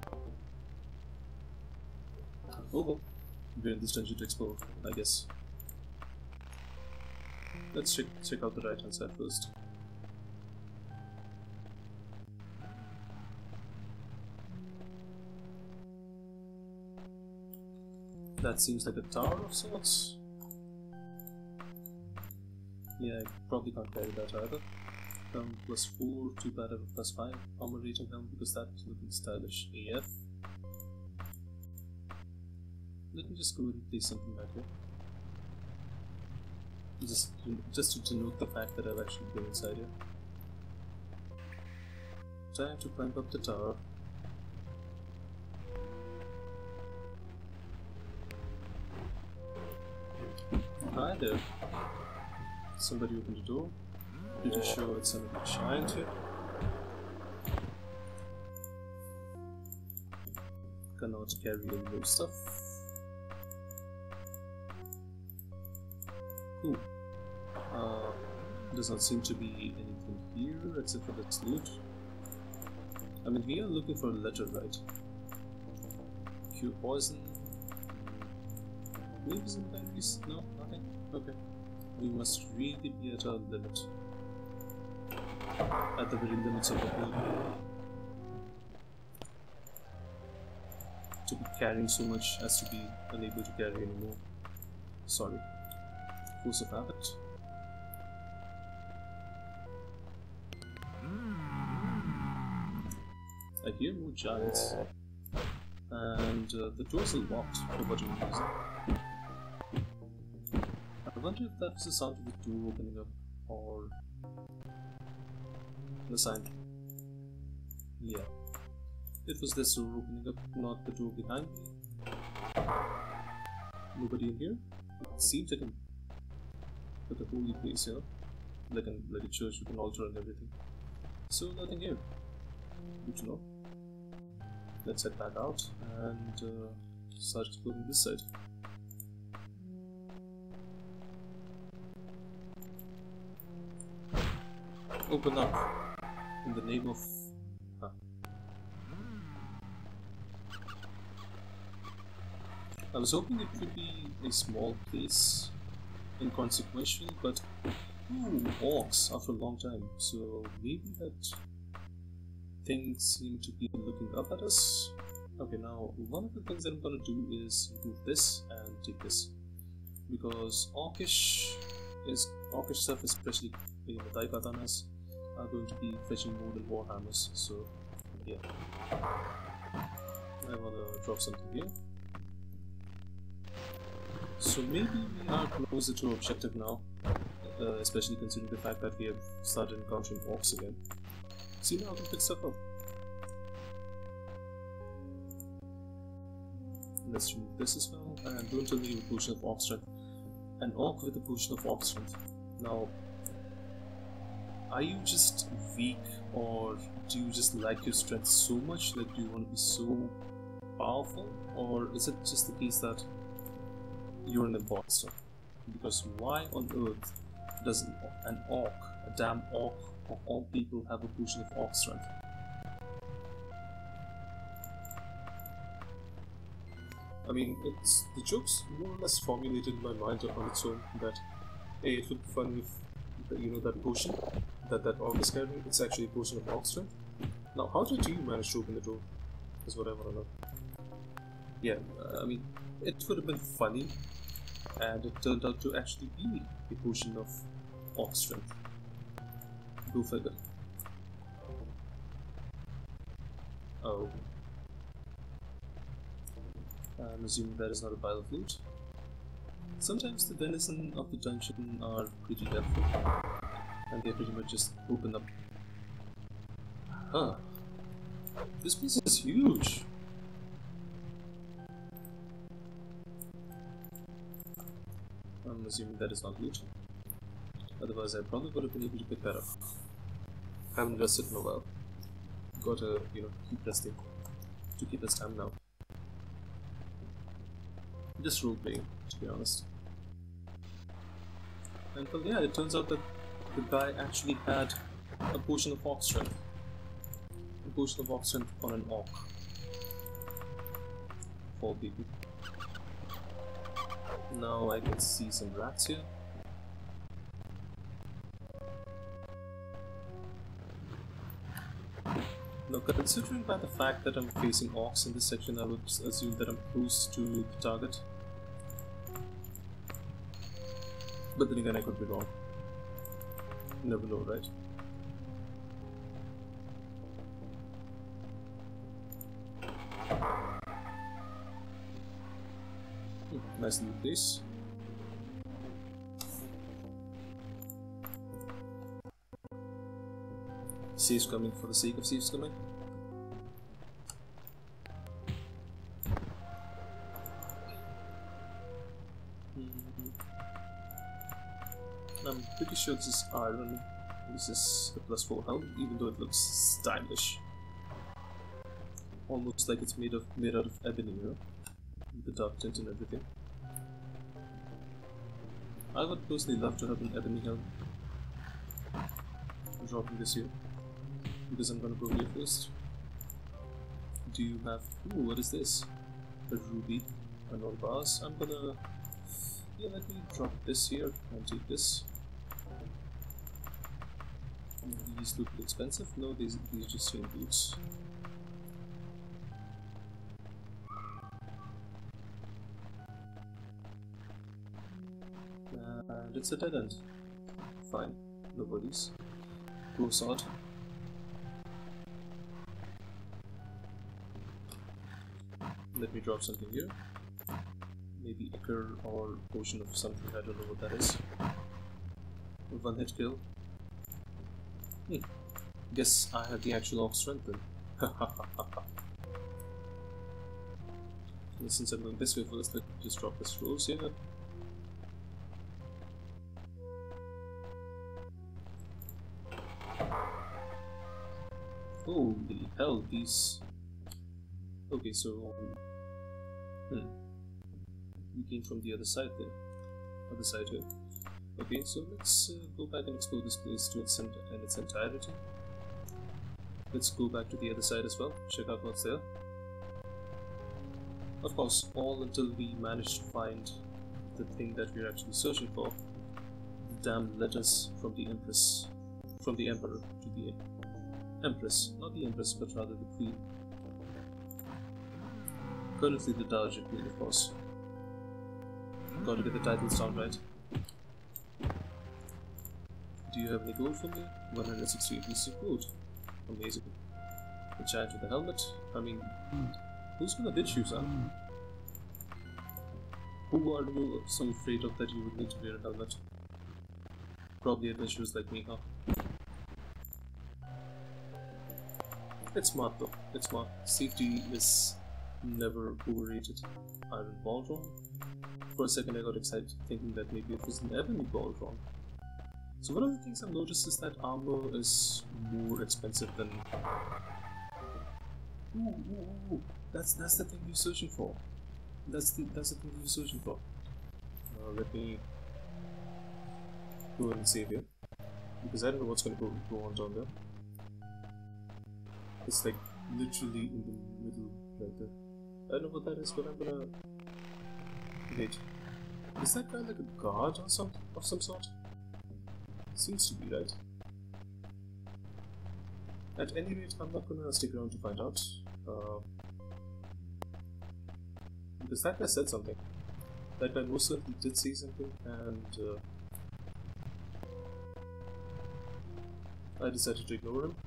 Oh well, we're in this dungeon to explore, I guess. Let's check check out the right hand side first. That seems like a tower of sorts. Yeah, I probably can't carry that either. Um, plus four, too bad I have a plus five armor rating now because that is looking stylish A F. Let me just go and place something back here. Just, just to denote the fact that I've actually been inside here. Time to climb up the tower. Hi there. Somebody opened the door. Pretty sure it's somebody giant here. Cannot carry any more stuff. Cool. Uh, does not seem to be anything here except for this loot. I mean, we are looking for a letter, right? Cure poison. Maybe some batteries? No, nothing? Okay. We must really be at our limit. At the very limits of the pool. To be carrying so much as to be unable to carry anymore. Sorry. Force of habit. I hear more giants. And uh, the doors are locked for whatever reason. I wonder if that's the sound of the door opening up or the sign. Yeah. It was this door opening up, not the door behind me. Nobody in here? It seems like a, like a holy place here. Like, an, like a church with an altar and everything. So nothing here. Good to know. Let's head back out and uh, start exploring this side. Open up in the name of... Huh. I was hoping it would be a small place, inconsequential, but ooh, orcs after a long time, so maybe that things seem to be looking up at us. Okay, now one of the things that I'm gonna do is move this and take this, because orcish is orcish stuff, especially you know, Dai Katanas, are going to be fetching more than warhammers. So yeah, I wanna drop something here. So maybe we are closer to objective now. uh, especially considering the fact that we have started encountering orcs again. See now I can pick stuff up. Let's remove this as well, and don't tell me you have a potion of orc strength. An orc with a potion of orc strength. Now, are you just weak, or do you just like your strength so much? Like, do you want to be so powerful, or is it just the case that you're an imposter? Because why on earth does an orc, a damn orc of all people, have a potion of orc strength? I mean, it's the joke's more or less formulated in my mind on its own that, hey, it would be fun if, you know, that potion that that orc is carrying, it's actually a potion of orc strength. Now, how did you manage to open the door? Is what I want to know. Yeah, uh, I mean, it would have been funny, and it turned out to actually be a potion of orc strength. Go figure. Oh. I'm assuming that is not a pile of loot. Sometimes the denizens of the dungeon are pretty helpful, and they pretty much just open up. Huh. This place is huge! I'm assuming that is not loot. Otherwise I probably would have been able to pick that up. Haven't rested in a while. Gotta, you know, keep resting to keep us time now. Just roleplaying, to be honest. And well, yeah, it turns out that the guy actually had a potion of orc strength. A potion of orc strength on an orc. For people. Now I can see some rats here. Now, considering by the fact that I'm facing orcs in this section, I would assume that I'm close to the target. But then again, I could be wrong. Never know, right? Hmm, nice little place. Safes coming for the sake of safes coming. I'm pretty sure this is iron. This is a plus four health, even though it looks stylish. Almost like it's made of made out of ebony, you know? With the dark tint and everything. I would personally love to have an ebony helm. I'm dropping this here. Because I'm gonna go here first. Do you have... Ooh, what is this? A ruby. And all bars. I'm gonna... Yeah, let me drop this here and take this. These look expensive? No, these, these just chain boots. And it's a dead end. Fine, no worries. Go sword. Let me drop something here. Maybe Ichor or potion of something, I don't know what that is. One hit kill. Hmm. Guess I have the actual orc strength then. Since I'm going this way first, let me just drop this rose here. Holy hell, these... Okay, so... Hmm. We came from the other side there. Other side here. Okay, so let's uh, go back and explore this place to its in its entirety. Let's go back to the other side as well, check out what's there. Of course, all until we manage to find the thing that we're actually searching for. The damn letters from the Empress, from the Emperor to the Empress. Not the Empress, but rather the Queen. Currently the Dowager Queen, of course. Gotta get the titles down right. Do you have any gold for me? one hundred sixty-eight pieces of gold. Amazing. The giant with the helmet. I mean, who's gonna ditch you, son? Who are you so afraid of that you would need to wear a helmet? Probably adventurers like me, huh? It's smart though. It's smart. Safety is never overrated. Iron ball For a second I got excited thinking that maybe it was an ebony ball wrong. So one of the things I've noticed is that armor is more expensive than... Ooh, ooh, ooh. That's, that's the thing you're searching for. That's the, that's the thing you're searching for. Uh, let me go ahead and save here. Because I don't know what's going to go, go on down there. It's like literally in the middle right there. I don't know what that is, but I'm gonna... Wait. Is that guy like a guard or some, of some sort? Seems to be, right? At any rate, I'm not gonna stick around to find out. Uh, because that guy said something. That guy most certainly did say something, and uh, I decided to ignore him.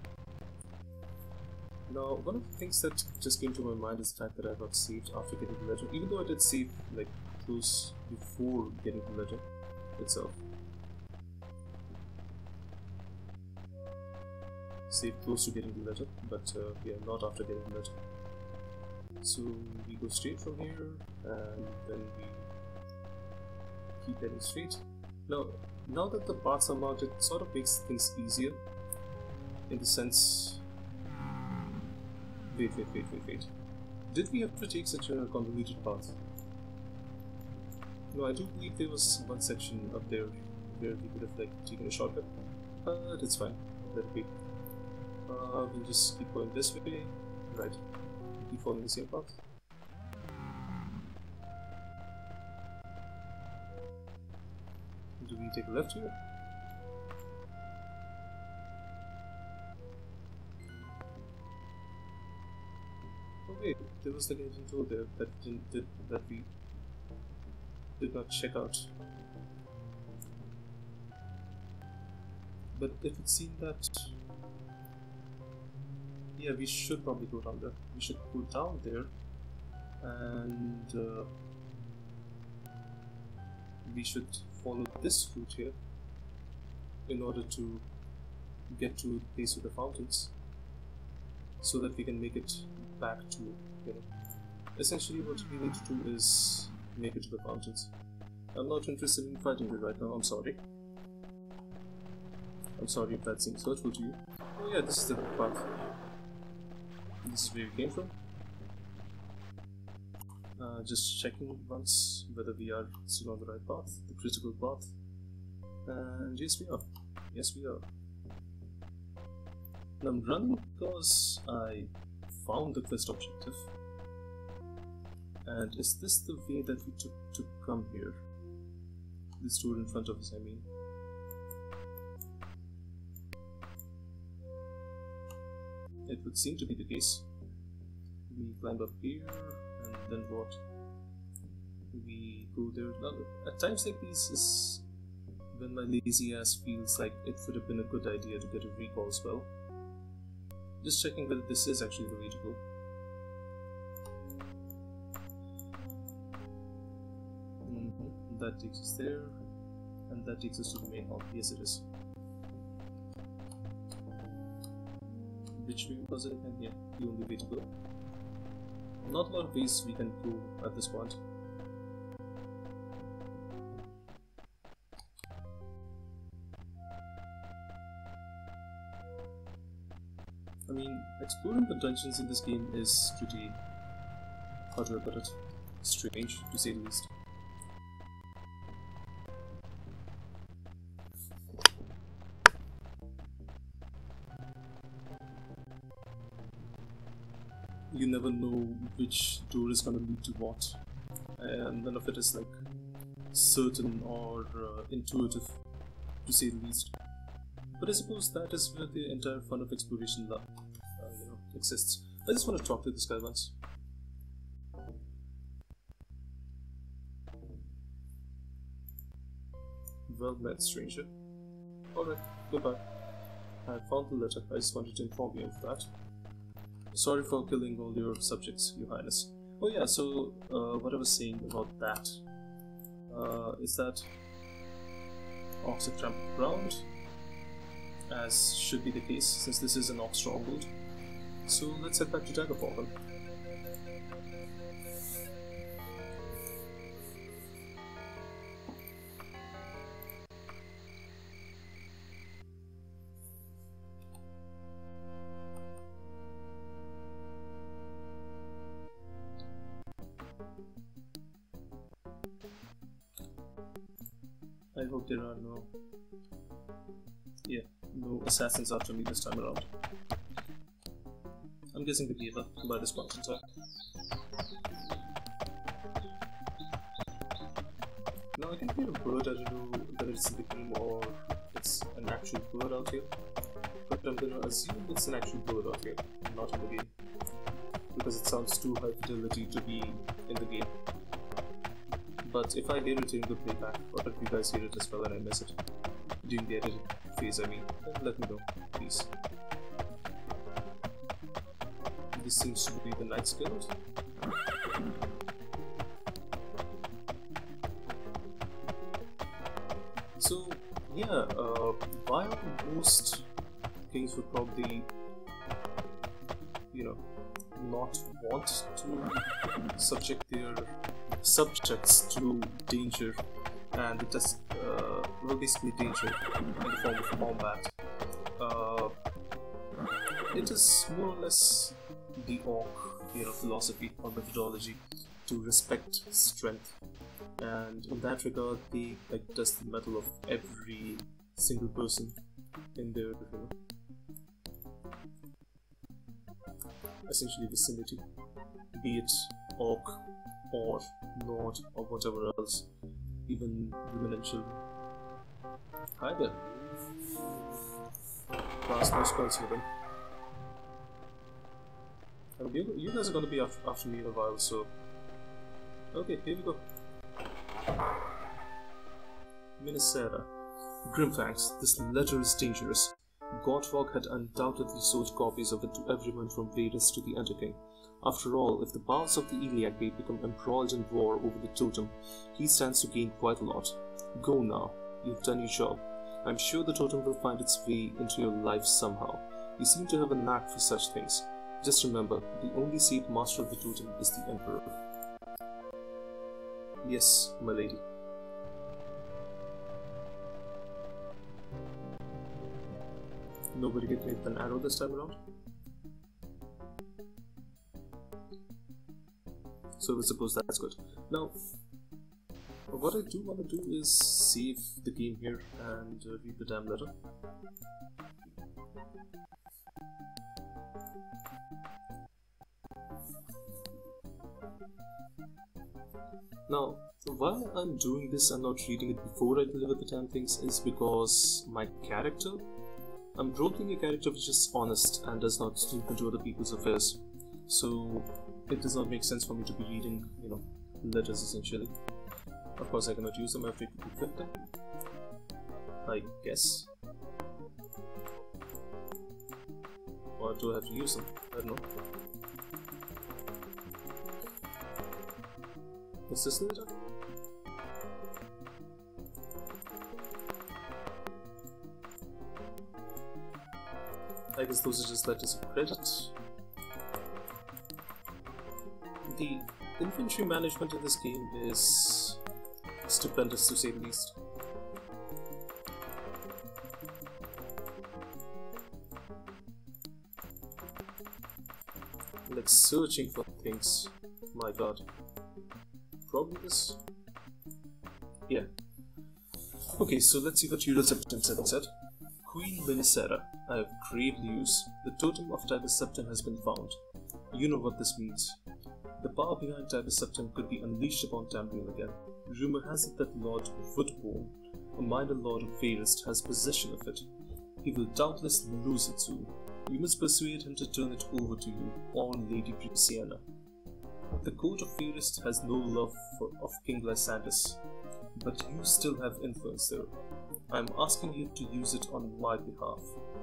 Now, one of the things that just came to my mind is the fact that I got saved after getting the letter, even though I did save like close before getting the letter itself. Save close to getting the letter, but uh, yeah, not after getting the letter. So we go straight from here, and then we keep heading straight. Now, now that the paths are marked, it sort of makes things easier, in the sense... Wait, wait, wait, wait, wait. Did we have to take such a convoluted path? No, I do believe there was one section up there where we could have like taken a shortcut, but it's fine. Let it be. Uh, we'll just keep going this way. Right. We'll keep following the same path. Do we take a left here? Oh wait, there was the legend tool there that didn't did that we did not check out. But it would seem that yeah, we should probably go down there. We should go down there, and uh, we should follow this route here in order to get to the place with the fountains, so that we can make it back to, you know, essentially what we need to do is make it to the fountains. I'm not interested in fighting you right now, I'm sorry. I'm sorry if that seems hurtful to you. Oh yeah, this is the path. This is where we came from. Uh, just checking once whether we are still on the right path, the critical path. And yes we are. Yes we are. And I'm running because I found the quest objective. And is this the way that we took to come here? This door in front of us, I mean. It would seem to be the case. We climb up here, and then what? We go there. Now, at times like these is when my lazy ass feels like it would have been a good idea to get a recall spell. Just checking whether this is actually the way to go. Mm-hmm. That takes us there, and that takes us to the main hall. Yes, it is. Which way was it again? Yeah, the only way to go. Not a lot of ways we can go at this point. I mean, exploring the dungeons in this game is pretty, how do I put it, strange to say the least. You never know which door is gonna lead to what, and none of it is like certain or uh, intuitive, to say the least. But I suppose that is where the entire fun of exploration uh, you know, exists. I just want to talk to this guy once. Well met, stranger. Alright, goodbye. I found the letter. I just wanted to inform you of that. Sorry for killing all your subjects, Your Highness. Oh yeah, so uh, what I was saying about that uh, is that orcs have trampled ground, as should be the case since this is an orc stronghold. So let's head back to Daggerfall then. I hope there are no, yeah, no assassins after me this time around. I'm guessing they gave up by this point in time. Now I can hear a bird, I don't know whether it's in the game or it's an actual bird out here. But I'm gonna assume it's an actual bird out here, not in the game. Because it sounds too high fidelity to be in the game. But if I hear it in the playback, or if you guys hear it as well and I miss it, during the editing phase I mean, then let me know, please. This seems to be the Knight's Guild. So, yeah, uh, while most kings would probably, you know, not want to subject their subjects to danger and the test, uh, well, basically danger in the form of combat, uh, it is more or less the orc, you know, philosophy or methodology to respect strength, and in that regard they like test the mettle of every single person in their, you know, essentially vicinity, be it orc or nord or whatever else, even women and children. Hi there. Last no spells here then. Oh, you, you guys are gonna be after, after me in a while, so... Okay, here we go. Mynisera. Grimfangs, this letter is dangerous. Gortwog had undoubtedly sold copies of it to everyone from Wayrest to the Underking. After all, if the bowels of the Iliac Gate become embroiled in war over the totem, he stands to gain quite a lot. Go now. You've done your job. I'm sure the totem will find its way into your life somehow. You seem to have a knack for such things. Just remember, the only safe master of the totem is the Emperor. Yes, my lady. Nobody get hit with an arrow this time around? So I suppose that's good. Now, what I do want to do is save the game here and uh, read the damn letter. Now, why I'm doing this and not reading it before I deliver the damn things is because my character, I'm roleplaying a character which is honest and does not snoop into other people's affairs. So it does not make sense for me to be reading, you know, letters essentially. Of course I cannot use them every fifteen, I guess. Or do I have to use them? I don't know. Is this the letter? I guess those are just letters of credit. The inventory management in this game is stupendous to say the least. Like searching for things, my god. Probably this? Yeah. Okay, so let's see what Uriel Septim seven said. Queen Mynisera, I have grave news. The totem of Titus Septim has been found. You know what this means. The power behind Titus Septim could be unleashed upon Tamriel again. Rumor has it that Lord Woodborn, a minor lord of Wayrest, has possession of it. He will doubtless lose it soon. You must persuade him to turn it over to you, or Lady Briseana. The court of Wayrest has no love for, of King Lysandus, but you still have influence there. I am asking you to use it on my behalf.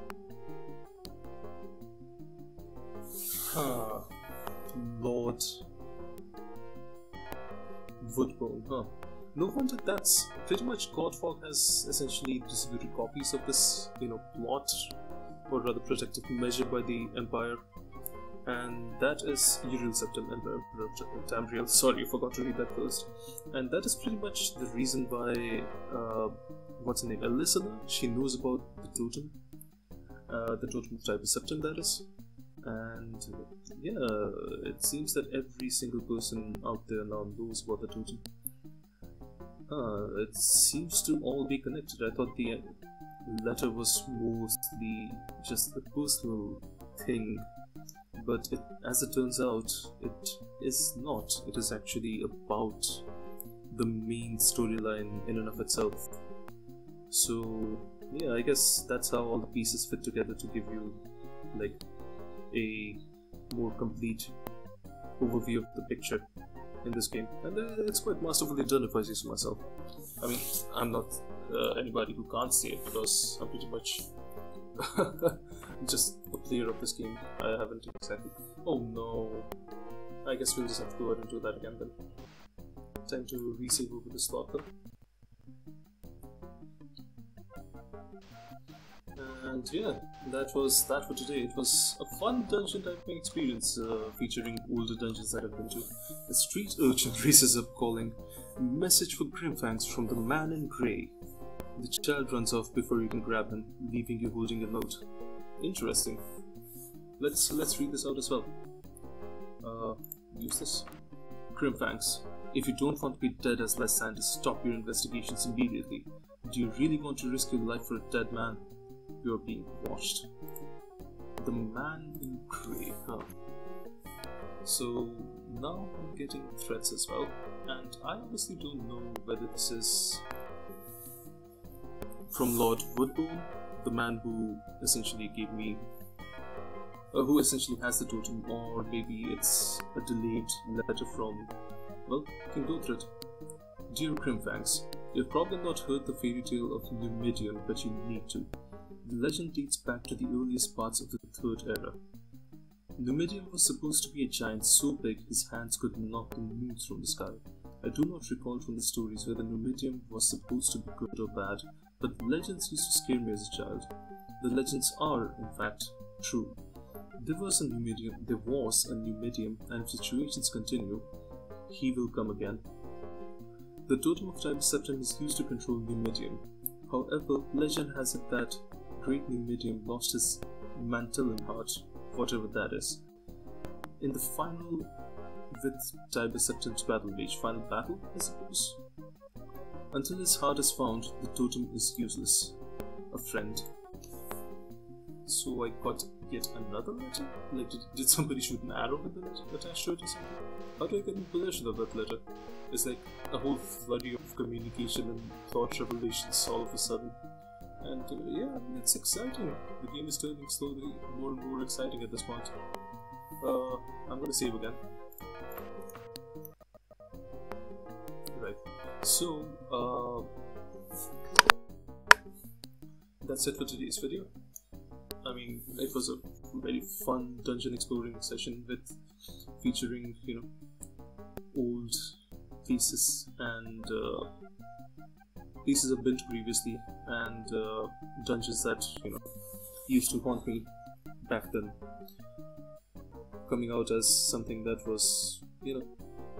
Huh. Lord Woodborn, huh? no wonder that's pretty much Gortwog has essentially distributed copies of this, you know, plot, or rather protective measure by the Empire. And that is Uriel Septim, Emperor Tamriel. Sorry, I forgot to read that first. And that is pretty much the reason why, uh, what's her name, Elisana, she knows about the totem, uh, the totem of Tibus Septim, that is. And yeah, it seems that every single person out there now knows about the totem. Uh, it seems to all be connected. I thought the letter was mostly just a personal thing. But it, as it turns out, it is not. It is actually about the main storyline in and of itself. So, yeah, I guess that's how all the pieces fit together to give you, like, a more complete overview of the picture in this game. And uh, it's quite masterfully done if I say so myself. I mean, I'm not uh, anybody who can't say it because I'm pretty much just a player of this game. I haven't exactly. Oh no. I guess we'll just have to go ahead and do that again then. Time to resave over the slot then. And yeah, that was that for today. It was a fun dungeon typing experience uh, featuring older dungeons that I've been to. A street urchin races up calling, "Message for Grimfangs from the man in grey." The child runs off before you can grab him, leaving you holding a note. Interesting. Let's let's read this out as well. Uh, use this. Grimfangs, if you don't want to be dead as Lysander, stop your investigations immediately. Do you really want to risk your life for a dead man? You're being watched. The man in grey, huh? So now I'm getting threats as well, and I honestly don't know whether this is from Lord Woodbone, the man who essentially gave me, uh, who essentially has the totem, or maybe it's a delayed letter from, well, King Dothred. Dear Grimfangs, you've probably not heard the fairy tale of Numidian, but you need to. The legend dates back to the earliest parts of the Third Era. Numidian was supposed to be a giant so big his hands could knock the moon from the sky. I do not recall from the stories whether Numidian was supposed to be good or bad, but the legends used to scare me as a child. The legends are, in fact, true. There was a Numidian, there was a Numidian, and if situations continue, he will come again. The totem of Tibus Septim is used to control Numidian. However, legend has it that great Numidian lost his Mantillon heart, whatever that is, in the final with Tibus Septim's battle mage, final battle, I suppose. Until his heart is found, the totem is useless. A friend. So I got yet another letter? Like, did, did somebody shoot an arrow with the letter attached to it or something? How do I get in possession of that letter? It's like a whole flurry of communication and thought revelations all of a sudden. And uh, yeah, it's exciting. The game is turning slowly more and more exciting at this point. Uh, I'm gonna save again. Right. So, uh, that's it for today's video. I mean, it was a very fun dungeon exploring session with featuring, you know, old pieces and uh, pieces I've been to previously, and uh, dungeons that, you know, used to haunt me back then, coming out as something that was, you know,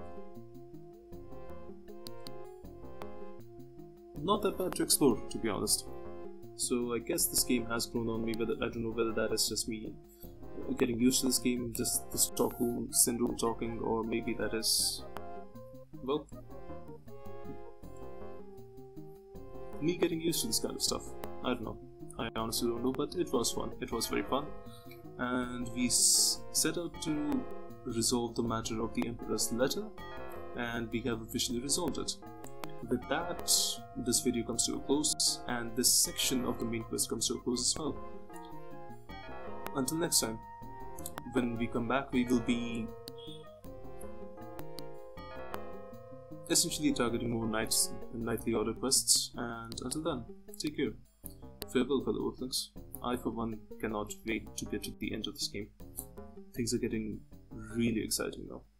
not that bad to explore, to be honest. So I guess this game has grown on me, but I don't know whether that is just me getting used to this game, just the Stockholm syndrome talking, or maybe that is, well, me getting used to this kind of stuff. I don't know. I honestly don't know, but it was fun. It was very fun. And we s set out to resolve the matter of the Emperor's letter, and we have officially resolved it. With that, this video comes to a close, and this section of the main quest comes to a close as well. Until next time, when we come back, we will be essentially targeting more nights and nightly order quests, and until then, take care. Farewell, fellow Earthlings. I, for one, cannot wait to get to the end of this game. Things are getting really exciting now.